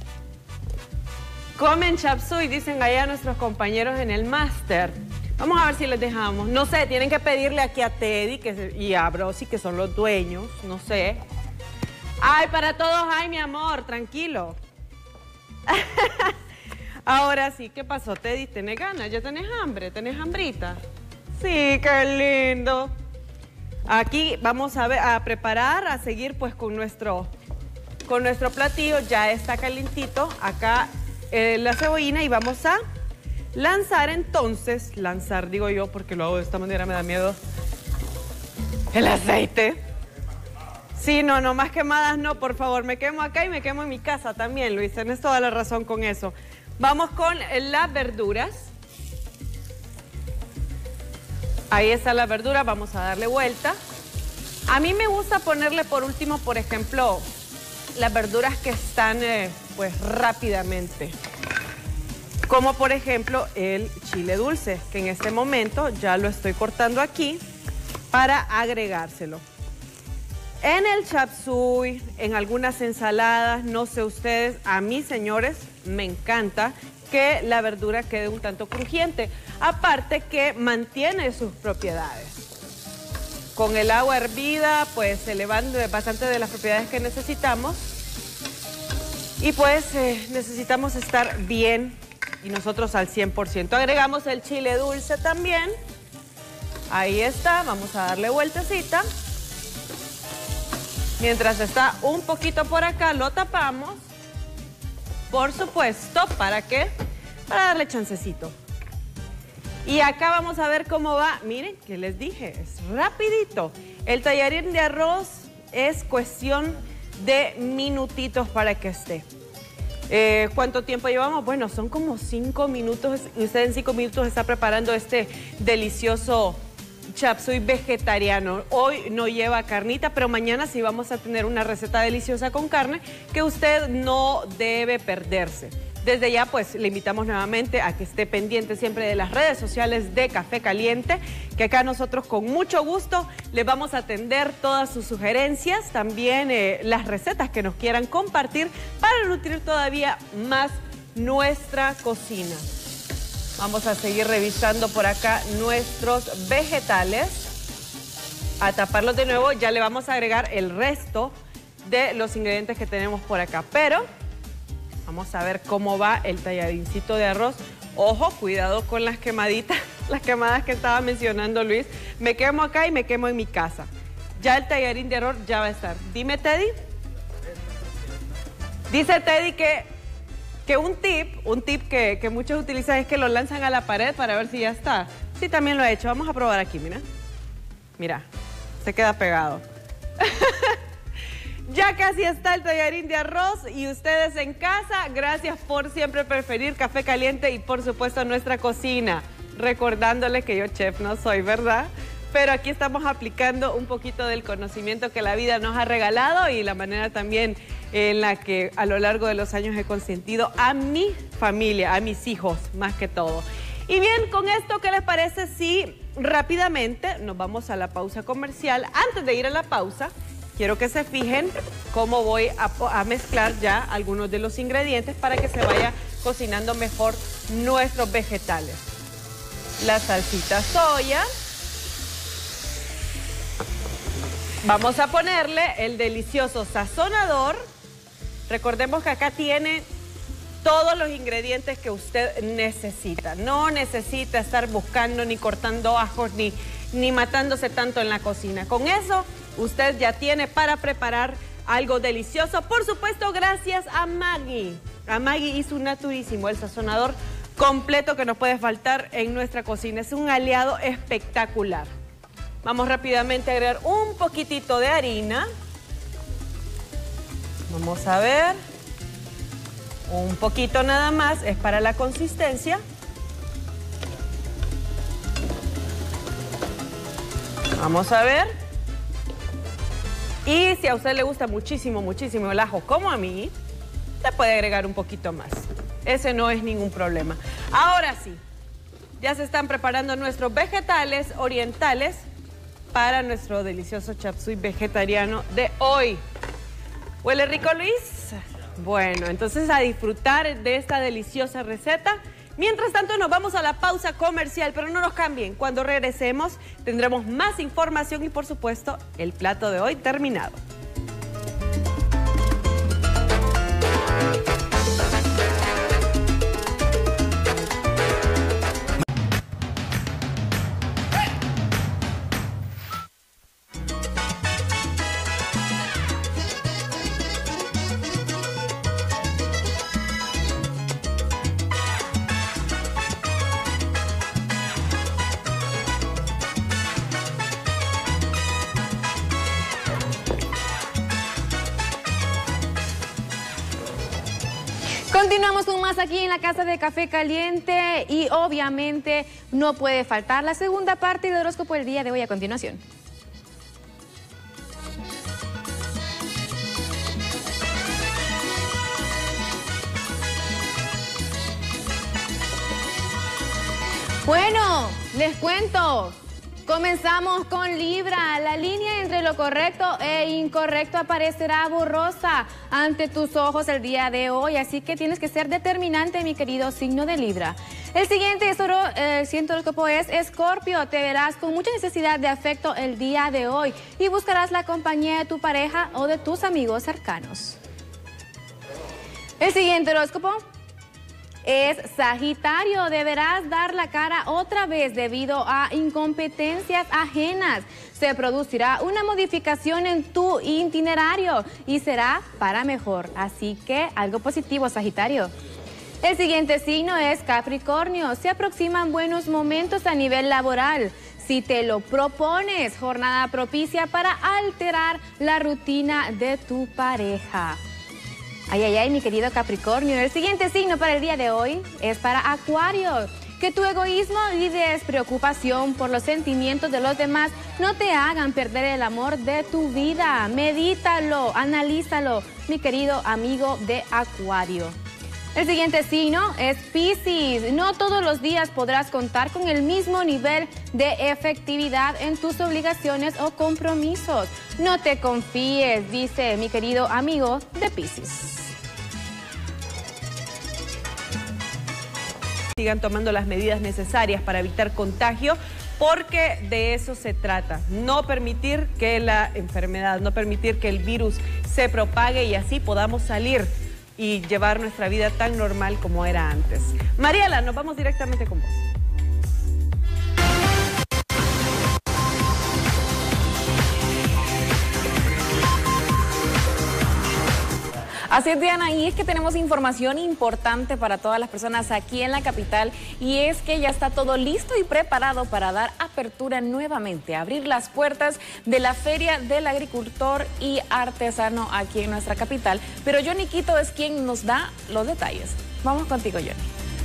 Comen chop suey, dicen allá nuestros compañeros en el máster. Vamos a ver si les dejamos. No sé, tienen que pedirle aquí a Teddy que, y a Brosi, que son los dueños, no sé. Ay, para todos, ay, mi amor, tranquilo. Ahora sí, ¿qué pasó, Teddy? ¿Tenés ganas? ¿Ya tenés hambre? ¿Tenés hambrita? Sí, qué lindo. Aquí vamos a, ver, a preparar, a seguir pues con nuestro, con nuestro platillo. Ya está calientito acá eh, la cebollina y vamos a lanzar entonces, lanzar digo yo porque lo hago de esta manera, me da miedo, el aceite. Sí, no, no, más quemadas no, por favor. Me quemo acá y me quemo en mi casa también, Luis. Tienes toda la razón con eso. Vamos con las verduras. Ahí está la verdura, vamos a darle vuelta. A mí me gusta ponerle por último, por ejemplo, las verduras que están eh, pues rápidamente. Como por ejemplo el chile dulce, que en este momento ya lo estoy cortando aquí para agregárselo. En el chop suey, en algunas ensaladas, no sé ustedes, a mí, señores, me encanta que la verdura quede un tanto crujiente. Aparte que mantiene sus propiedades. Con el agua hervida, pues se le van bastante de las propiedades que necesitamos. Y pues eh, necesitamos estar bien y nosotros al cien por ciento. Agregamos el chile dulce también. Ahí está, vamos a darle vueltecita. Mientras está un poquito por acá, lo tapamos. Por supuesto, ¿para qué? Para darle chancecito. Y acá vamos a ver cómo va. Miren, que les dije, es rapidito. El tallarín de arroz es cuestión de minutitos para que esté. Eh, ¿Cuánto tiempo llevamos? Bueno, son como cinco minutos. Usted en cinco minutos está preparando este delicioso chop suey vegetariano. Hoy no lleva carnita, pero mañana sí vamos a tener una receta deliciosa con carne que usted no debe perderse. Desde ya, pues, le invitamos nuevamente a que esté pendiente siempre de las redes sociales de Café Caliente, que acá nosotros con mucho gusto les vamos a atender todas sus sugerencias, también eh, las recetas que nos quieran compartir para nutrir todavía más nuestra cocina. Vamos a seguir revisando por acá nuestros vegetales. A taparlos de nuevo, ya le vamos a agregar el resto de los ingredientes que tenemos por acá, pero vamos a ver cómo va el talladincito de arroz. Ojo, cuidado con las quemaditas, las quemadas que estaba mencionando Luis. Me quemo acá y me quemo en mi casa. Ya el tallarín de arroz ya va a estar. Dime, Teddy. Dice Teddy que, que un tip, un tip que, que muchos utilizan es que lo lanzan a la pared para ver si ya está. Sí, también lo he hecho. Vamos a probar aquí, mira. Mira, se queda pegado. Ya casi está el tallarín de arroz y ustedes en casa, gracias por siempre preferir Café Caliente y por supuesto nuestra cocina. Recordándole que yo chef no soy, ¿verdad? Pero aquí estamos aplicando un poquito del conocimiento que la vida nos ha regalado y la manera también en la que a lo largo de los años he consentido a mi familia, a mis hijos más que todo. Y bien, con esto, ¿qué les parece si rápidamente nos vamos a la pausa comercial? Antes de ir a la pausa, quiero que se fijen cómo voy a, a mezclar ya algunos de los ingredientes para que se vaya cocinando mejor nuestros vegetales. La salsita soya. Vamos a ponerle el delicioso sazonador. Recordemos que acá tiene todos los ingredientes que usted necesita. No necesita estar buscando ni cortando ajos ni, ni matándose tanto en la cocina. Con eso usted ya tiene para preparar algo delicioso. Por supuesto, gracias a Maggi. A Maggi y su naturísimo, el sazonador completo que nos puede faltar en nuestra cocina. Es un aliado espectacular. Vamos rápidamente a agregar un poquitito de harina. Vamos a ver. Un poquito nada más, es para la consistencia. Vamos a ver. Y si a usted le gusta muchísimo, muchísimo el ajo, como a mí, le puede agregar un poquito más. Ese no es ningún problema. Ahora sí, ya se están preparando nuestros vegetales orientales para nuestro delicioso chop suey vegetariano de hoy. ¿Huele rico, Luis? Bueno, entonces a disfrutar de esta deliciosa receta. Mientras tanto nos vamos a la pausa comercial, pero no nos cambien. Cuando regresemos tendremos más información y por supuesto el plato de hoy terminado. Continuamos con más aquí en la Casa de Café Caliente y obviamente no puede faltar la segunda parte del horóscopo del día de hoy a continuación. Bueno, les cuento. Comenzamos con Libra. La línea entre lo correcto e incorrecto aparecerá borrosa ante tus ojos el día de hoy, así que tienes que ser determinante, mi querido signo de Libra. El siguiente eh, siguiente horóscopo es Escorpio. Te verás con mucha necesidad de afecto el día de hoy y buscarás la compañía de tu pareja o de tus amigos cercanos. El siguiente horóscopo es Sagitario. Deberás dar la cara otra vez debido a incompetencias ajenas. Se producirá una modificación en tu itinerario y será para mejor. Así que algo positivo, Sagitario. El siguiente signo es Capricornio. Se aproximan buenos momentos a nivel laboral. si te lo propones. Jornada propicia para alterar la rutina de tu pareja. Ay, ay, ay, mi querido Capricornio. El siguiente signo para el día de hoy es para Acuario. Que tu egoísmo y despreocupación por los sentimientos de los demás no te hagan perder el amor de tu vida. Medítalo, analízalo, mi querido amigo de Acuario. El siguiente signo es Piscis. No todos los días podrás contar con el mismo nivel de efectividad en tus obligaciones o compromisos. No te confíes, dice mi querido amigo de Piscis. Sigan tomando las medidas necesarias para evitar contagio, porque de eso se trata. No permitir que la enfermedad, no permitir que el virus se propague y así podamos salir y llevar nuestra vida tan normal como era antes. Mariela, nos vamos directamente con vos. Así es, Diana, y es que tenemos información importante para todas las personas aquí en la capital, y es que ya está todo listo y preparado para dar apertura nuevamente, abrir las puertas de la Feria del Agricultor y Artesano aquí en nuestra capital. Pero Johnny Quito es quien nos da los detalles. Vamos contigo, Johnny.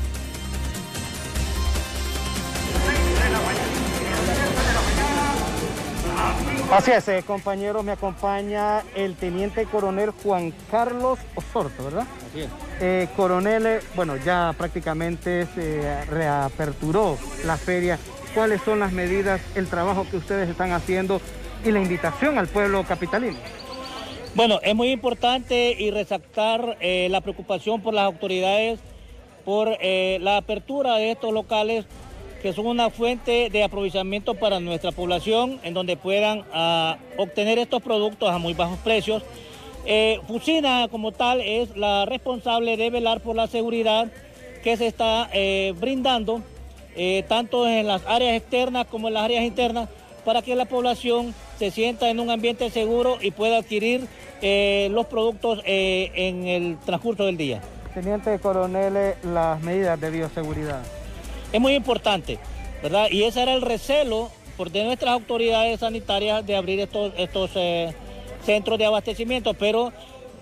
Así es, eh, compañeros, me acompaña el teniente coronel Juan Carlos Osorto, ¿verdad? Así es. Eh, coronel, eh, bueno, ya prácticamente se reaperturó la feria. ¿Cuáles son las medidas, el trabajo que ustedes están haciendo y la invitación al pueblo capitalino? Bueno, es muy importante y resaltar eh, la preocupación por las autoridades por eh, la apertura de estos locales, que son una fuente de aprovechamiento para nuestra población, en donde puedan uh, obtener estos productos a muy bajos precios. Eh, Fusina, como tal, es la responsable de velar por la seguridad que se está eh, brindando, eh, tanto en las áreas externas como en las áreas internas, para que la población se sienta en un ambiente seguro y pueda adquirir eh, los productos eh, en el transcurso del día. Teniente coronel, las medidas de bioseguridad. Es muy importante, ¿verdad? Y ese era el recelo por de nuestras autoridades sanitarias de abrir estos, estos eh, centros de abastecimiento, pero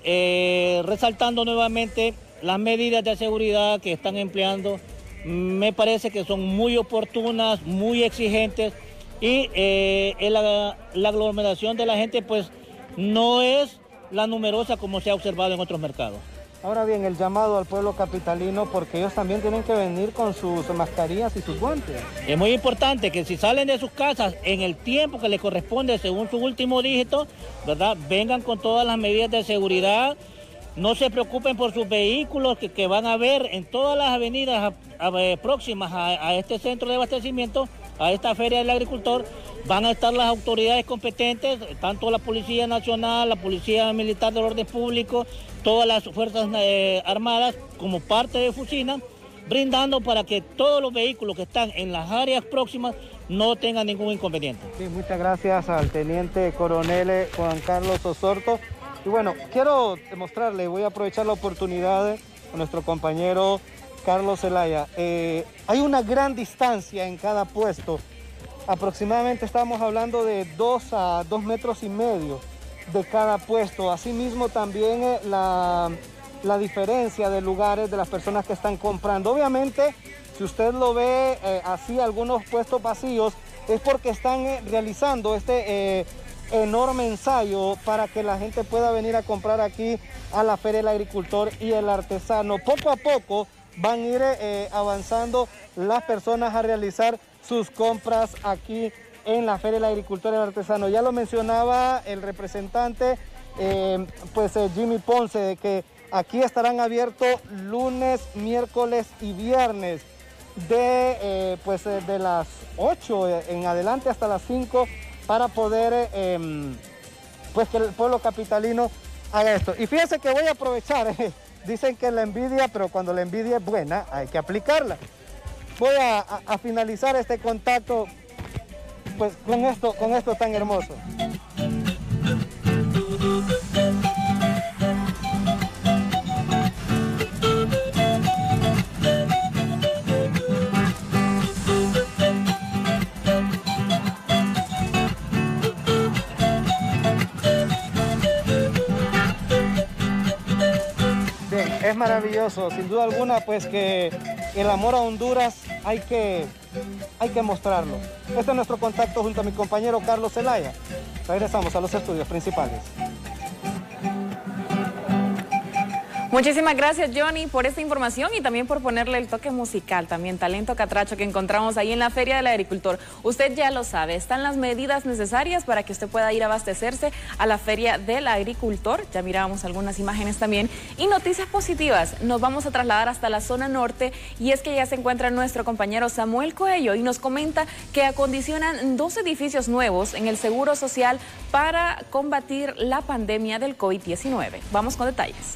eh, resaltando nuevamente las medidas de seguridad que están empleando, me parece que son muy oportunas, muy exigentes, y eh, la, la aglomeración de la gente pues no es la numerosa como se ha observado en otros mercados. Ahora bien, el llamado al pueblo capitalino, porque ellos también tienen que venir con sus mascarillas y sus guantes. Es muy importante que si salen de sus casas en el tiempo que les corresponde según su último dígito, ¿verdad?, vengan con todas las medidas de seguridad. No se preocupen por sus vehículos que, que van a ver en todas las avenidas a, a, próximas a, a este centro de abastecimiento, a esta Feria del Agricultor. Van a estar las autoridades competentes, tanto la Policía Nacional, la Policía Militar del Orden Público, todas las Fuerzas eh, Armadas como parte de Fusina, brindando para que todos los vehículos que están en las áreas próximas no tengan ningún inconveniente. Sí, muchas gracias al teniente coronel Juan Carlos Osorto. Y bueno, quiero demostrarle, voy a aprovechar la oportunidad con nuestro compañero Carlos Zelaya. Eh, hay una gran distancia en cada puesto. Aproximadamente estamos hablando de dos a dos metros y medio de cada puesto. Asimismo también eh, la, la diferencia de lugares de las personas que están comprando. Obviamente, si usted lo ve eh, así, algunos puestos vacíos, es porque están eh, realizando este eh, enorme ensayo para que la gente pueda venir a comprar aquí a la Feria del Agricultor y el Artesano. Poco a poco van a ir eh, avanzando las personas a realizar sus compras aquí en la Feria del Agricultor y el Artesano. Ya lo mencionaba el representante, eh, pues eh, Jimmy Ponce, de que aquí estarán abiertos lunes, miércoles y viernes de, eh, pues, eh, de las ocho en adelante hasta las cinco para poder eh, pues que el pueblo capitalino haga esto. Y fíjense que voy a aprovechar, eh, dicen que la envidia, pero cuando la envidia es buena hay que aplicarla. Voy a, a, a finalizar este contacto pues con esto, con esto tan hermoso. maravilloso, sin duda alguna, pues que el amor a Honduras hay que, hay que mostrarlo. Este es nuestro contacto junto a mi compañero Carlos Zelaya. Regresamos a los estudios principales. Muchísimas gracias, Johnny, por esta información y también por ponerle el toque musical, también talento catracho que encontramos ahí en la Feria del Agricultor. Usted ya lo sabe, están las medidas necesarias para que usted pueda ir a abastecerse a la Feria del Agricultor. Ya mirábamos algunas imágenes también. Y noticias positivas, nos vamos a trasladar hasta la zona norte y es que ya se encuentra nuestro compañero Samuel Coello y nos comenta que acondicionan dos edificios nuevos en el Seguro Social para combatir la pandemia del COVID diecinueve. Vamos con detalles.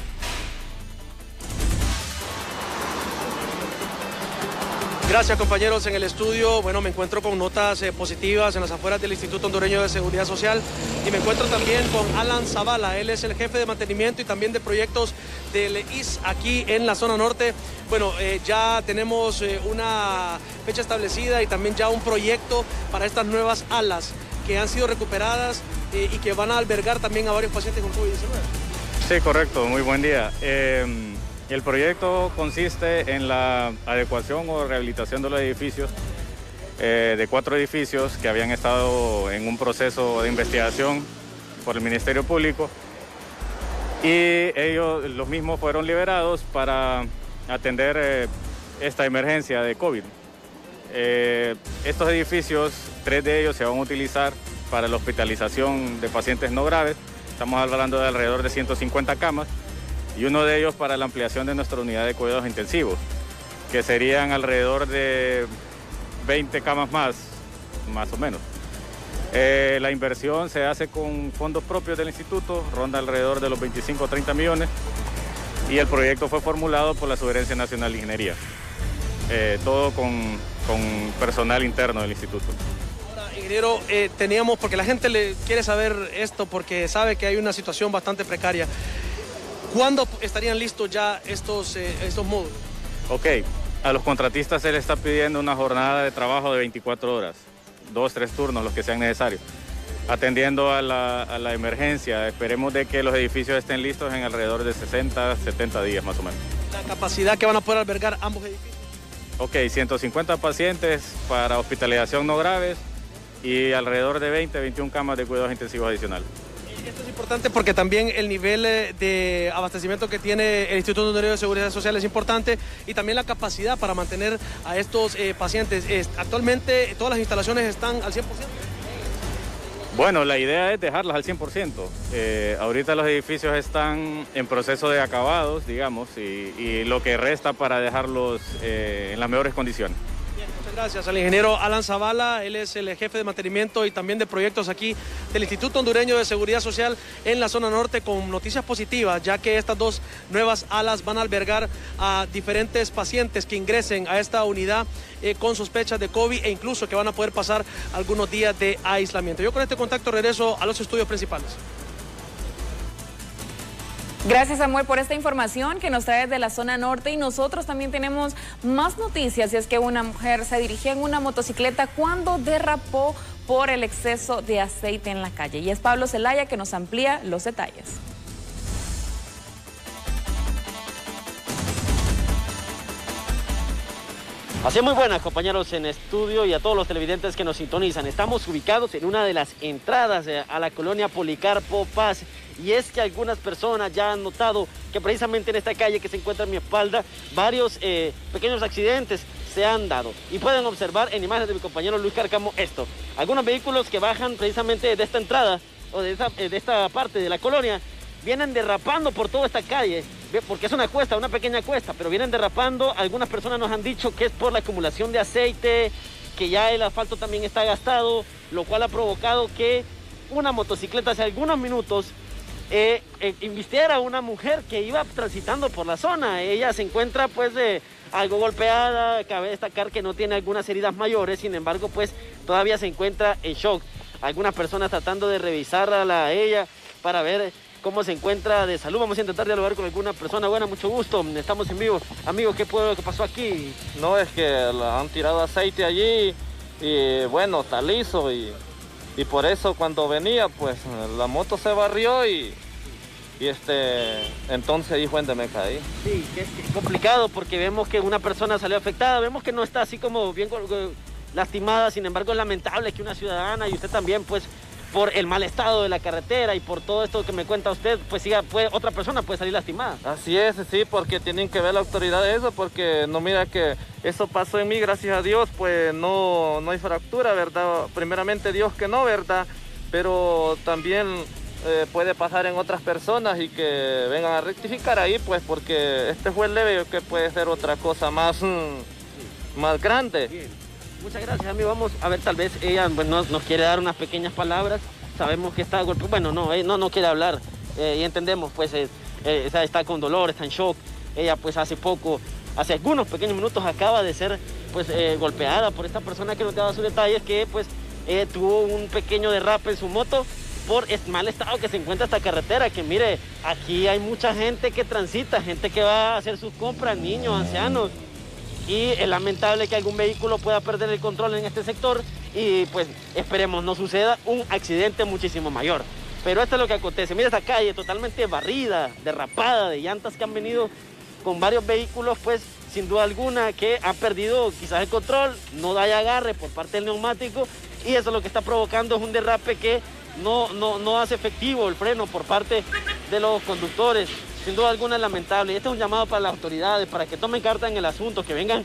Gracias, compañeros, en el estudio. Bueno, me encuentro con notas eh, positivas en las afueras del Instituto Hondureño de Seguridad Social y me encuentro también con Alan Zavala. Él es el jefe de mantenimiento y también de proyectos del I S aquí en la zona norte. Bueno, eh, ya tenemos eh, una fecha establecida y también ya un proyecto para estas nuevas alas que han sido recuperadas eh, y que van a albergar también a varios pacientes con COVID diecinueve. Sí, correcto. Muy buen día. Eh... El proyecto consiste en la adecuación o rehabilitación de los edificios, eh, de cuatro edificios que habían estado en un proceso de investigación por el Ministerio Público y ellos, los mismos fueron liberados para atender eh, esta emergencia de COVID. Eh, estos edificios, tres de ellos se van a utilizar para la hospitalización de pacientes no graves, estamos hablando de alrededor de ciento cincuenta camas, y uno de ellos para la ampliación de nuestra unidad de cuidados intensivos, que serían alrededor de veinte camas más, más o menos. Eh, la inversión se hace con fondos propios del instituto, ronda alrededor de los veinticinco a treinta millones, y el proyecto fue formulado por la Sugerencia Nacional de Ingeniería, eh, todo con, con personal interno del instituto. Ahora, ingeniero, eh, teníamos, porque la gente le quiere saber esto, porque sabe que hay una situación bastante precaria. ¿Cuándo estarían listos ya estos, eh, estos módulos? Ok, a los contratistas se les está pidiendo una jornada de trabajo de veinticuatro horas, dos, tres turnos, los que sean necesarios, atendiendo a la, a la emergencia. Esperemos de que los edificios estén listos en alrededor de sesenta, setenta días más o menos. ¿La capacidad que van a poder albergar ambos edificios? Ok, ciento cincuenta pacientes para hospitalización no graves y alrededor de veinte, veintiuna camas de cuidados intensivos adicionales. Esto es importante porque también el nivel de abastecimiento que tiene el Instituto Hondureño de Seguridad Social es importante y también la capacidad para mantener a estos eh, pacientes. Es, actualmente todas las instalaciones están al cien por ciento. Bueno, la idea es dejarlas al cien por ciento. Eh, ahorita los edificios están en proceso de acabados, digamos, y, y lo que resta para dejarlos eh, en las mejores condiciones. Muchas gracias al ingeniero Alan Zavala, él es el jefe de mantenimiento y también de proyectos aquí del Instituto Hondureño de Seguridad Social en la zona norte, con noticias positivas, ya que estas dos nuevas alas van a albergar a diferentes pacientes que ingresen a esta unidad eh, con sospechas de COVID e incluso que van a poder pasar algunos días de aislamiento. Yo con este contacto regreso a los estudios principales. Gracias, Samuel, por esta información que nos trae de la zona norte y nosotros también tenemos más noticias. Y es que una mujer se dirigía en una motocicleta cuando derrapó por el exceso de aceite en la calle. Y es Pablo Zelaya que nos amplía los detalles. Así muy buenas, compañeros en estudio y a todos los televidentes que nos sintonizan. Estamos ubicados en una de las entradas a la colonia Policarpo Paz. Y es que algunas personas ya han notado que precisamente en esta calle que se encuentra a mi espalda, varios eh, pequeños accidentes se han dado. Y pueden observar en imágenes de mi compañero Luis Cárcamo esto. Algunos vehículos que bajan precisamente de esta entrada o de esta, de esta parte de la colonia vienen derrapando por toda esta calle, porque es una cuesta, una pequeña cuesta, pero vienen derrapando. Algunas personas nos han dicho que es por la acumulación de aceite, que ya el asfalto también está gastado, lo cual ha provocado que una motocicleta hace algunos minutos Eh, eh, invistiera a una mujer que iba transitando por la zona. Ella se encuentra pues eh, algo golpeada, cabe destacar que no tiene algunas heridas mayores, sin embargo pues todavía se encuentra en shock. Algunas personas tratando de revisarla a ella para ver cómo se encuentra de salud. Vamos a intentar dialogar con alguna persona. Buena, mucho gusto, estamos en vivo. Amigo, ¿qué fue lo que pasó aquí? No, es que han tirado aceite allí y bueno, está liso y... Y por eso cuando venía, pues la moto se barrió y, y este, entonces ahí fue donde me caí. Sí, que es complicado porque vemos que una persona salió afectada, vemos que no está así como bien lastimada, sin embargo es lamentable que una ciudadana y usted también, pues, por el mal estado de la carretera y por todo esto que me cuenta usted, pues siga, puede, otra persona puede salir lastimada. Así es, sí, porque tienen que ver la autoridad de eso, porque no mira que eso pasó en mí, gracias a Dios, pues no, no hay fractura, ¿verdad? Primeramente Dios que no, ¿verdad? Pero también eh, puede pasar en otras personas y que vengan a rectificar ahí, pues porque este fue el leve, que puede ser otra cosa más, mm, más grande. Bien. Muchas gracias, amigo. Vamos a ver, tal vez ella pues, nos, nos quiere dar unas pequeñas palabras. Sabemos que está golpeada. Bueno, no, eh, no, no quiere hablar. Eh, y entendemos, pues, eh, eh, está con dolor, está en shock. Ella, pues, hace poco, hace algunos pequeños minutos acaba de ser, pues, eh, golpeada por esta persona que nos daba sus detalles, que, pues, eh, tuvo un pequeño derrape en su moto por el mal estado que se encuentra esta carretera. Que, mire, aquí hay mucha gente que transita, gente que va a hacer sus compras, niños, ancianos. Y es lamentable que algún vehículo pueda perder el control en este sector y pues esperemos no suceda un accidente muchísimo mayor. Pero esto es lo que acontece. Mira esta calle totalmente barrida, derrapada, de llantas que han venido con varios vehículos, pues sin duda alguna que han perdido quizás el control, no hay agarre por parte del neumático y eso lo que está provocando es un derrape que no, no, no hace efectivo el freno por parte de los conductores. Sin duda alguna es lamentable. Y este es un llamado para las autoridades, para que tomen carta en el asunto, que vengan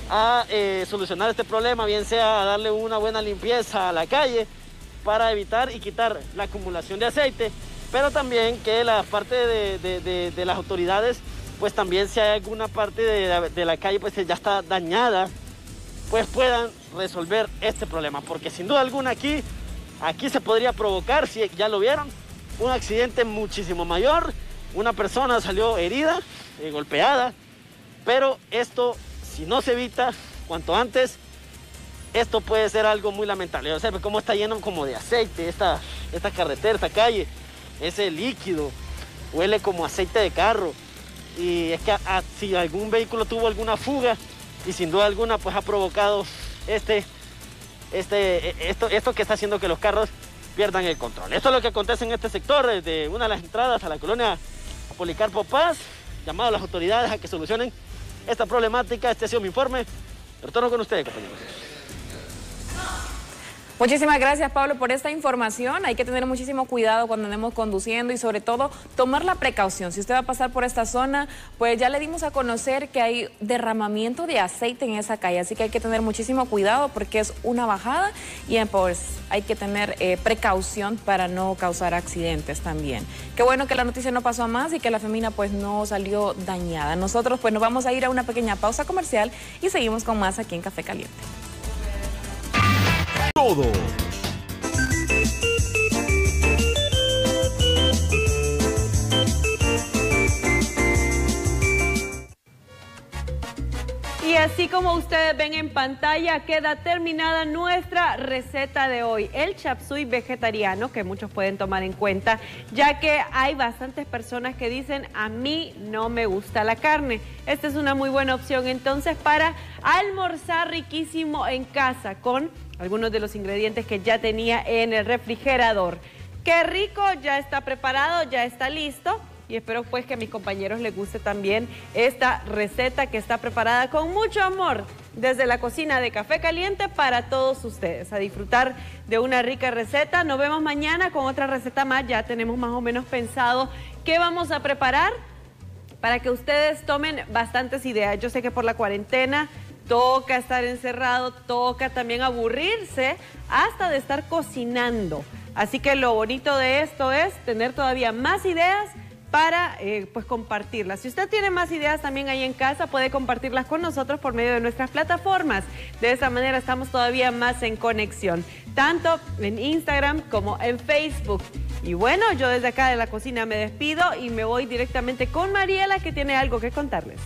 a eh, solucionar este problema, bien sea a darle una buena limpieza a la calle para evitar y quitar la acumulación de aceite, pero también que la parte de, de, de, de las autoridades, pues también si hay alguna parte de, de la calle pues ya está dañada, pues puedan resolver este problema, porque sin duda alguna aquí, aquí se podría provocar, si ya lo vieron, un accidente muchísimo mayor. Una persona salió herida, eh, golpeada, pero esto, si no se evita cuanto antes, esto puede ser algo muy lamentable. Observe cómo está lleno como de aceite esta, esta carretera, esta calle. Ese líquido huele como aceite de carro. Y es que a, a, si algún vehículo tuvo alguna fuga, y sin duda alguna pues ha provocado este, este, esto, esto que está haciendo que los carros pierdan el control. Esto es lo que acontece en este sector, desde una de las entradas a la colonia Policarpo Paz. Llamado a las autoridades a que solucionen esta problemática. Este ha sido mi informe. Retorno con ustedes, compañeros. Muchísimas gracias, Pablo, por esta información. Hay que tener muchísimo cuidado cuando andemos conduciendo y sobre todo tomar la precaución. Si usted va a pasar por esta zona, pues ya le dimos a conocer que hay derramamiento de aceite en esa calle, así que hay que tener muchísimo cuidado porque es una bajada y pues hay que tener eh, precaución para no causar accidentes también. Qué bueno que la noticia no pasó a más y que la femina pues no salió dañada. Nosotros pues nos vamos a ir a una pequeña pausa comercial y seguimos con más aquí en Café Caliente. Todo. Y así como ustedes ven en pantalla, queda terminada nuestra receta de hoy, el chapsui vegetariano, que muchos pueden tomar en cuenta, ya que hay bastantes personas que dicen, a mí no me gusta la carne. Esta es una muy buena opción entonces para almorzar riquísimo en casa con algunos de los ingredientes que ya tenía en el refrigerador. ¡Qué rico! Ya está preparado, ya está listo. Y espero pues que a mis compañeros les guste también esta receta que está preparada con mucho amor desde la cocina de Café Caliente para todos ustedes. A disfrutar de una rica receta. Nos vemos mañana con otra receta más. Ya tenemos más o menos pensado qué vamos a preparar para que ustedes tomen bastantes ideas. Yo sé que por la cuarentena toca estar encerrado, toca también aburrirse hasta de estar cocinando. Así que lo bonito de esto es tener todavía más ideas para eh, pues compartirlas. Si usted tiene más ideas también ahí en casa, puede compartirlas con nosotros por medio de nuestras plataformas. De esa manera estamos todavía más en conexión, tanto en Instagram como en Facebook. Y bueno, yo desde acá de la cocina me despido y me voy directamente con Mariela, que tiene algo que contarles.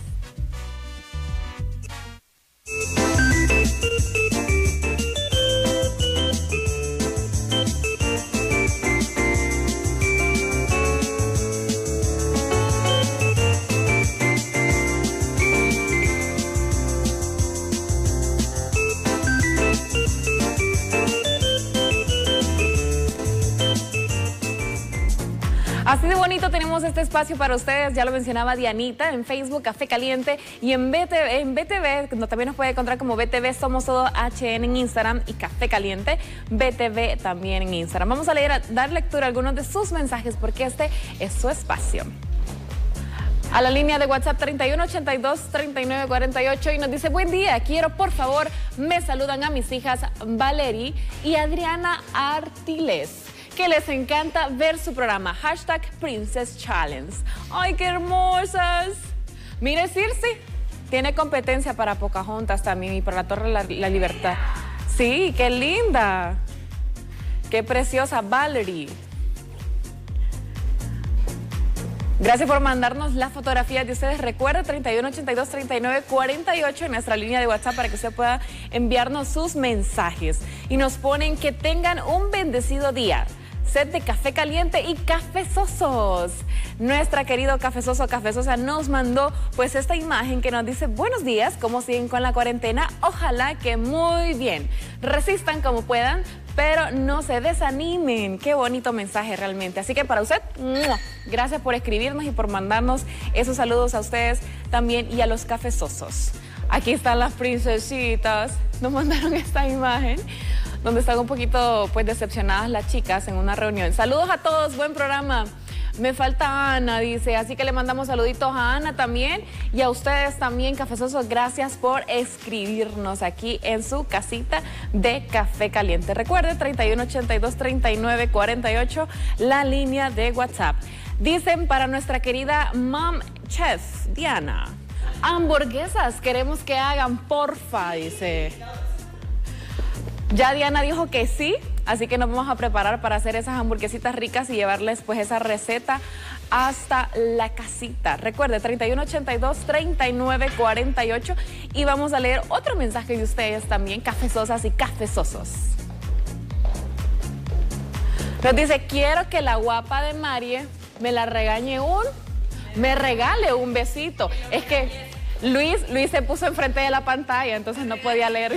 Así de bonito tenemos este espacio para ustedes, ya lo mencionaba Dianita, en Facebook Café Caliente y en B T V, en B T V no, también nos puede encontrar como B T V Somos Todo H N en Instagram y Café Caliente B T V también en Instagram. Vamos a leer, a dar lectura a algunos de sus mensajes porque este es su espacio. A la línea de WhatsApp treinta y uno ochenta y dos, treinta y nueve cuarenta y ocho y nos dice: buen día, quiero por favor, me saludan a mis hijas Valerie y Adriana Artiles, que les encanta ver su programa, hashtag Princess Challenge. ¡Ay, qué hermosas! Mire, Circe, tiene competencia para Pocahontas también y para la Torre de la, la Libertad. Sí, qué linda. Qué preciosa, Valerie. Gracias por mandarnos las fotografías de ustedes. Recuerde treinta y uno ochenta y dos, treinta y nueve cuarenta y ocho en nuestra línea de WhatsApp para que usted pueda enviarnos sus mensajes. Y nos ponen que tengan un bendecido día. Set de Café Caliente y Cafezosos. Nuestra querido Cafezoso Cafezosa nos mandó pues esta imagen que nos dice: buenos días, ¿cómo siguen con la cuarentena? Ojalá que muy bien. Resistan como puedan, pero no se desanimen. Qué bonito mensaje realmente. Así que para usted, ¡mua! Gracias por escribirnos y por mandarnos esos saludos a ustedes también y a los cafezosos. Aquí están las princesitas. Nos mandaron esta imagen donde están un poquito pues decepcionadas las chicas en una reunión. Saludos a todos, buen programa. Me falta Ana, dice, así que le mandamos saluditos a Ana también y a ustedes también, cafezosos. Gracias por escribirnos aquí en su casita de Café Caliente. Recuerde, treinta y uno ochenta y dos, treinta y nueve cuarenta y ocho, la línea de WhatsApp. Dicen para nuestra querida Mom Chef, Diana, hamburguesas queremos que hagan, porfa, dice. Ya Diana dijo que sí, así que nos vamos a preparar para hacer esas hamburguesitas ricas y llevarles pues esa receta hasta la casita. Recuerde, treinta y uno ochenta y dos, treinta y nueve cuarenta y ocho y vamos a leer otro mensaje de ustedes también, cafezosas y cafezosos. Nos dice: quiero que la guapa de Marie me la regañe un, me regale un besito. Es que Luis, Luis se puso enfrente de la pantalla, entonces no podía leer.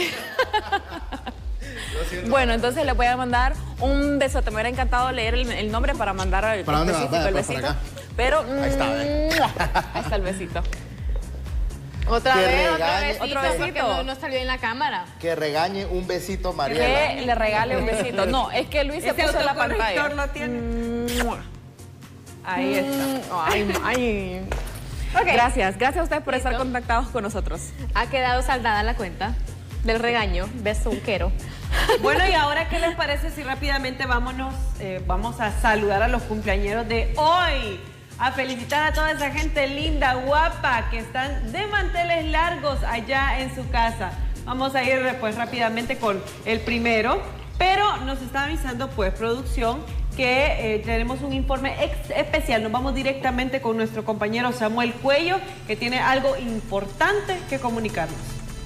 Bueno, entonces le voy a mandar un besote. Me hubiera encantado leer el, el nombre para mandar el, ¿Para el, dónde besito, va? el Pues besito. para acá. Pero ahí está, ¿eh? ahí está el besito. Otra Que vez, otra regañe. vez, Otro porque besito. no, no salió en la cámara. Que regañe un besito, Mariela. Que le regale un besito. No, es que Luis se Ese puso en la autocorrector pantalla. lo tiene. Mua. Ahí está. Ay, ay. Ok. Gracias, gracias a ustedes por Listo. estar contactados con nosotros. Ha quedado saldada la cuenta del regaño besuquero. Bueno, y ahora, ¿qué les parece si rápidamente vámonos, eh, vamos a saludar a los cumpleañeros de hoy? A felicitar a toda esa gente linda, guapa, que están de manteles largos allá en su casa. Vamos a ir pues rápidamente con el primero, pero nos está avisando pues producción que eh, tenemos un informe ex especial. Nos vamos directamente con nuestro compañero Samuel Cuello, que tiene algo importante que comunicarnos.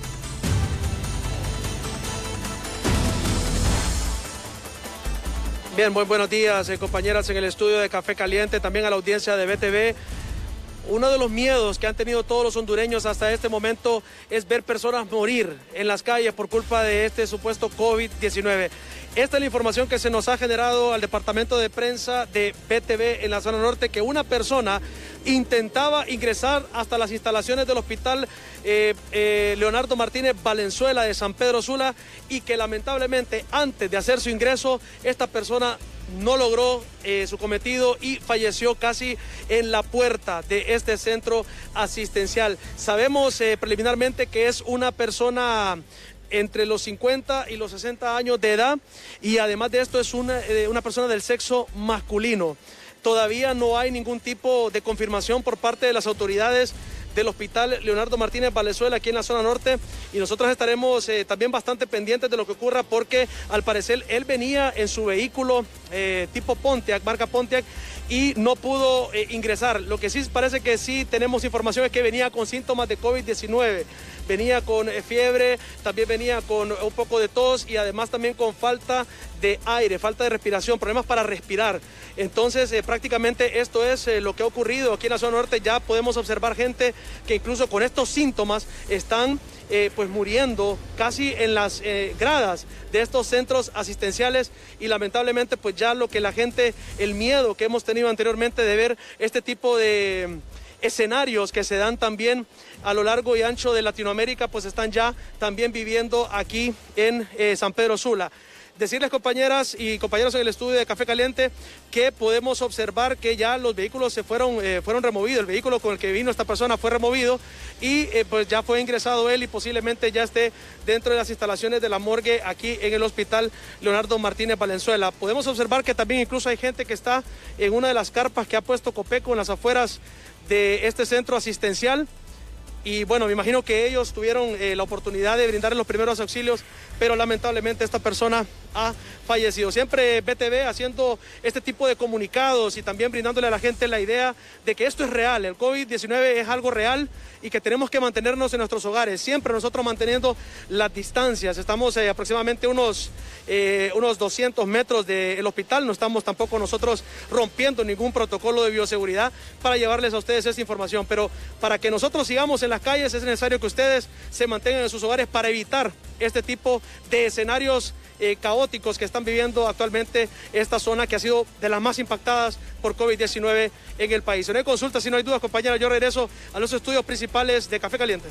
Bien, muy buenos días, eh, compañeras en el estudio de Café Caliente, también a la audiencia de B T V. Uno de los miedos que han tenido todos los hondureños hasta este momento es ver personas morir en las calles por culpa de este supuesto COVID diecinueve. Esta es la información que se nos ha generado al departamento de prensa de B T V en la zona norte, que una persona intentaba ingresar hasta las instalaciones del hospital eh, eh, Leonardo Martínez Valenzuela de San Pedro Sula y que lamentablemente antes de hacer su ingreso esta persona no logró eh, su cometido y falleció casi en la puerta de este centro asistencial. Sabemos eh, preliminarmente que es una persona entre los cincuenta y los sesenta años de edad y además de esto es una, eh, una persona del sexo masculino. Todavía no hay ningún tipo de confirmación por parte de las autoridades del hospital Leonardo Martínez Valenzuela aquí en la zona norte y nosotros estaremos eh, también bastante pendientes de lo que ocurra porque al parecer él venía en su vehículo eh, tipo Pontiac, marca Pontiac y no pudo eh, ingresar. Lo que sí parece que sí tenemos información es que venía con síntomas de COVID diecinueve. Venía con eh, fiebre, también venía con un poco de tos y además también con falta de aire, falta de respiración, problemas para respirar. Entonces eh, prácticamente esto es eh, lo que ha ocurrido aquí en la zona norte. Ya podemos observar gente que incluso con estos síntomas están eh, pues muriendo casi en las eh, gradas de estos centros asistenciales, y lamentablemente pues ya lo que la gente, el miedo que hemos tenido anteriormente de ver este tipo de escenarios que se dan también a lo largo y ancho de Latinoamérica, pues están ya también viviendo aquí en eh, San Pedro Sula. Decirles, compañeras y compañeros en el estudio de Café Caliente, que podemos observar que ya los vehículos se fueron, eh, fueron removidos. El vehículo con el que vino esta persona fue removido y eh, pues ya fue ingresado él y posiblemente ya esté dentro de las instalaciones de la morgue aquí en el Hospital Leonardo Martínez Valenzuela. Podemos observar que también incluso hay gente que está en una de las carpas que ha puesto Copeco en las afueras de este centro asistencial. Y bueno, me imagino que ellos tuvieron eh, la oportunidad de brindar los primeros auxilios, pero lamentablemente esta persona ha fallecido. Siempre B T V haciendo este tipo de comunicados y también brindándole a la gente la idea de que esto es real, el COVID diecinueve es algo real y que tenemos que mantenernos en nuestros hogares, siempre nosotros manteniendo las distancias. Estamos eh, aproximadamente unos, eh, unos doscientos metros del hospital, no estamos tampoco nosotros rompiendo ningún protocolo de bioseguridad para llevarles a ustedes esta información, pero para que nosotros sigamos en las calles es necesario que ustedes se mantengan en sus hogares para evitar este tipo de escenarios eh, caóticos que están viviendo actualmente esta zona que ha sido de las más impactadas por COVID diecinueve en el país. Si no hay consultas, si no hay dudas, compañeros, yo regreso a los estudios principales de Café Caliente.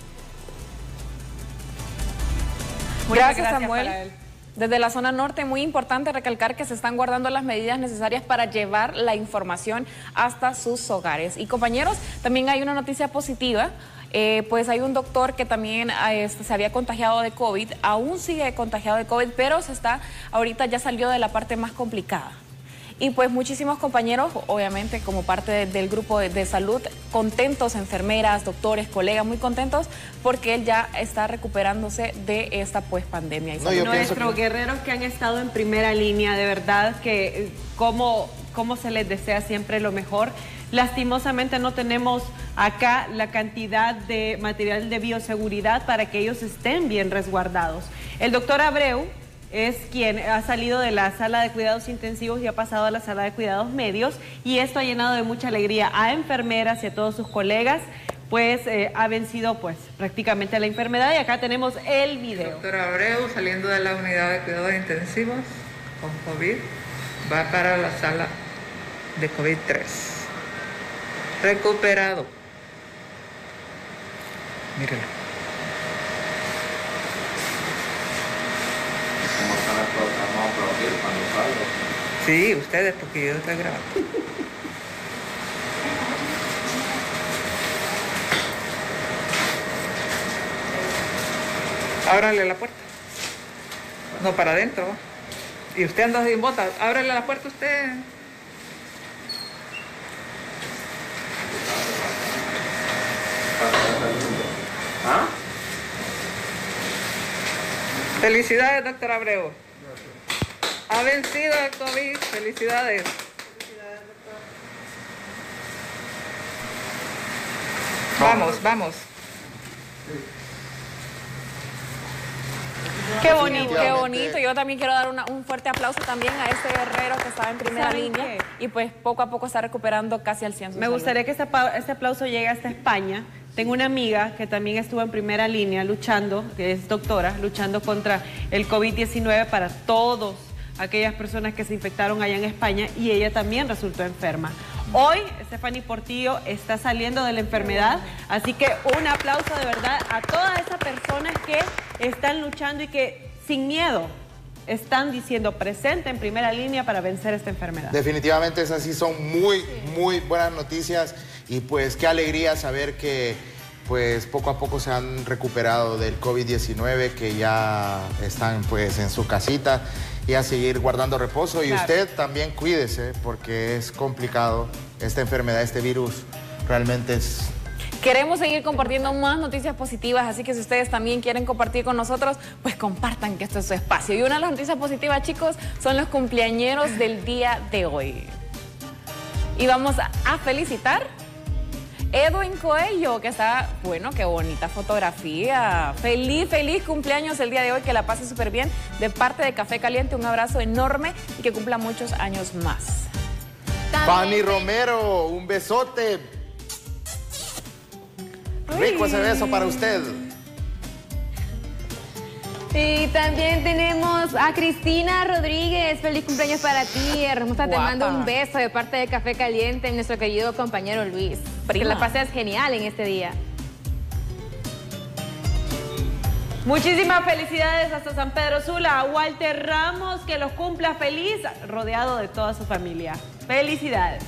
Gracias, gracias Samuel. Desde la zona norte, muy importante recalcar que se están guardando las medidas necesarias para llevar la información hasta sus hogares. Y compañeros, también hay una noticia positiva. Eh, pues hay un doctor que también eh, se había contagiado de COVID, aún sigue contagiado de COVID, pero se está, ahorita ya salió de la parte más complicada. Y pues muchísimos compañeros, obviamente como parte de, del grupo de, de salud, contentos, enfermeras, doctores, colegas, muy contentos porque él ya está recuperándose de esta pues pandemia. No, Nuestros que... guerreros que han estado en primera línea, de verdad que como, como se les desea siempre lo mejor. Lastimosamente no tenemos acá la cantidad de material de bioseguridad para que ellos estén bien resguardados. El doctor Abreu es quien ha salido de la sala de cuidados intensivos y ha pasado a la sala de cuidados medios, y esto ha llenado de mucha alegría a enfermeras y a todos sus colegas, pues eh, ha vencido pues prácticamente la enfermedad, y acá tenemos el video. Doctor Abreu, saliendo de la unidad de cuidados intensivos con COVID, va para la sala de COVID tres. Recuperado. Mírenlo. Vamos a aplaudir cuando salga. Sí, ustedes, porque yo estoy grabando. Ábrale la puerta. No, para adentro. Y usted anda sin botas. Ábrale la puerta usted. ¿Ah? Felicidades, doctor Abreu. Ha vencido el COVID. Felicidades. Felicidades, doctor. Vamos, vamos. Qué bonito, qué bonito. Yo también quiero dar una, un fuerte aplauso también a este guerrero que estaba en primera línea qué? y pues poco a poco está recuperando casi al cien. Me gustaría que este, este aplauso llegue hasta España. Tengo una amiga que también estuvo en primera línea luchando, que es doctora, luchando contra el COVID diecinueve para todos aquellas personas que se infectaron allá en España, y ella también resultó enferma. Hoy, Stephanie Portillo está saliendo de la enfermedad, así que un aplauso de verdad a todas esas personas que están luchando y que sin miedo están diciendo presente en primera línea para vencer esta enfermedad. Definitivamente esas sí son muy, muy buenas noticias, y pues qué alegría saber que pues poco a poco se han recuperado del COVID diecinueve, que ya están pues en su casita y a seguir guardando reposo. Y claro, usted también cuídese, porque es complicado esta enfermedad, este virus realmente es... Queremos seguir compartiendo más noticias positivas, así que si ustedes también quieren compartir con nosotros, pues compartan, que esto es su espacio. Y una de las noticias positivas, chicos, son los cumpleañeros del día de hoy. Y vamos a felicitar Edwin Coello, que está, bueno, qué bonita fotografía. Feliz, feliz cumpleaños el día de hoy, que la pase súper bien. De parte de Café Caliente, un abrazo enorme y que cumpla muchos años más. Fanny Romero, un besote. Rico ese beso para usted. Y también tenemos a Cristina Rodríguez. Feliz cumpleaños para ti, hermosa. Te Guapa. mando un beso de parte de Café Caliente, nuestro querido compañero Luis. Prima. Que la pases genial en este día. Muchísimas felicidades hasta San Pedro Sula, a Walter Ramos, que los cumpla feliz, rodeado de toda su familia. Felicidades.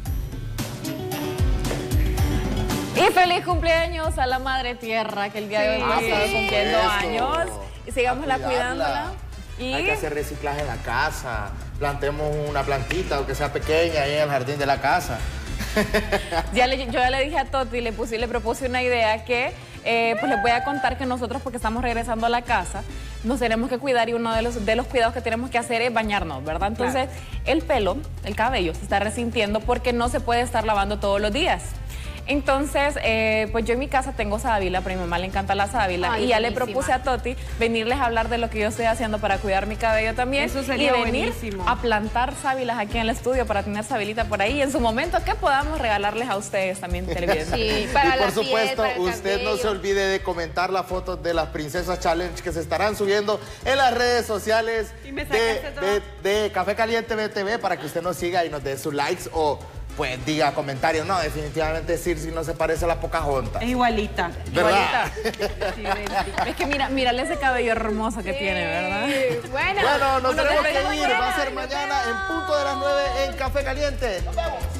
Y feliz cumpleaños a la Madre Tierra, que el día de hoy va a estar Sí. cumpliendo Eso. años. Y sigámosla A cuidarla. cuidándola. Y Hay que hacer reciclaje en la casa. Plantemos una plantita, aunque sea pequeña, ahí en el jardín de la casa. ya le, yo ya le dije a Toti, le, puse, le propuse una idea que eh, pues les voy a contar que nosotros, porque estamos regresando a la casa, nos tenemos que cuidar y uno de los, de los cuidados que tenemos que hacer es bañarnos, ¿verdad? Entonces, Claro. el pelo, el cabello se está resintiendo porque no se puede estar lavando todos los días. Entonces, eh, pues yo en mi casa tengo sábila, pero a mi mamá le encanta la sábila. Ay, y ya le buenísima. propuse a Toti venirles a hablar de lo que yo estoy haciendo para cuidar mi cabello también. Eso sería y venir buenísimo. a plantar sábilas aquí en el estudio para tener sábilita por ahí. Y en su momento, que podamos regalarles a ustedes también televidentes. Sí, para y la por piel, supuesto, para el usted no cabello. se olvide de comentar las fotos de las Princesas Challenge que se estarán subiendo en las redes sociales Y me de, sacaste todo. de, de Café Caliente B T V para que usted nos siga y nos dé sus likes o pues diga comentarios. No, definitivamente Circe no se parece a la Pocahontas. Es igualita. ¿Verdad? Sí, idéntica. Es que mira, mírale ese cabello hermoso que tiene, ¿verdad? Sí, Bueno, Bueno, nos nos tenemos que despedimos ir. Va a ya. ser mañana en punto de las nueve en Café Caliente. Nos vemos.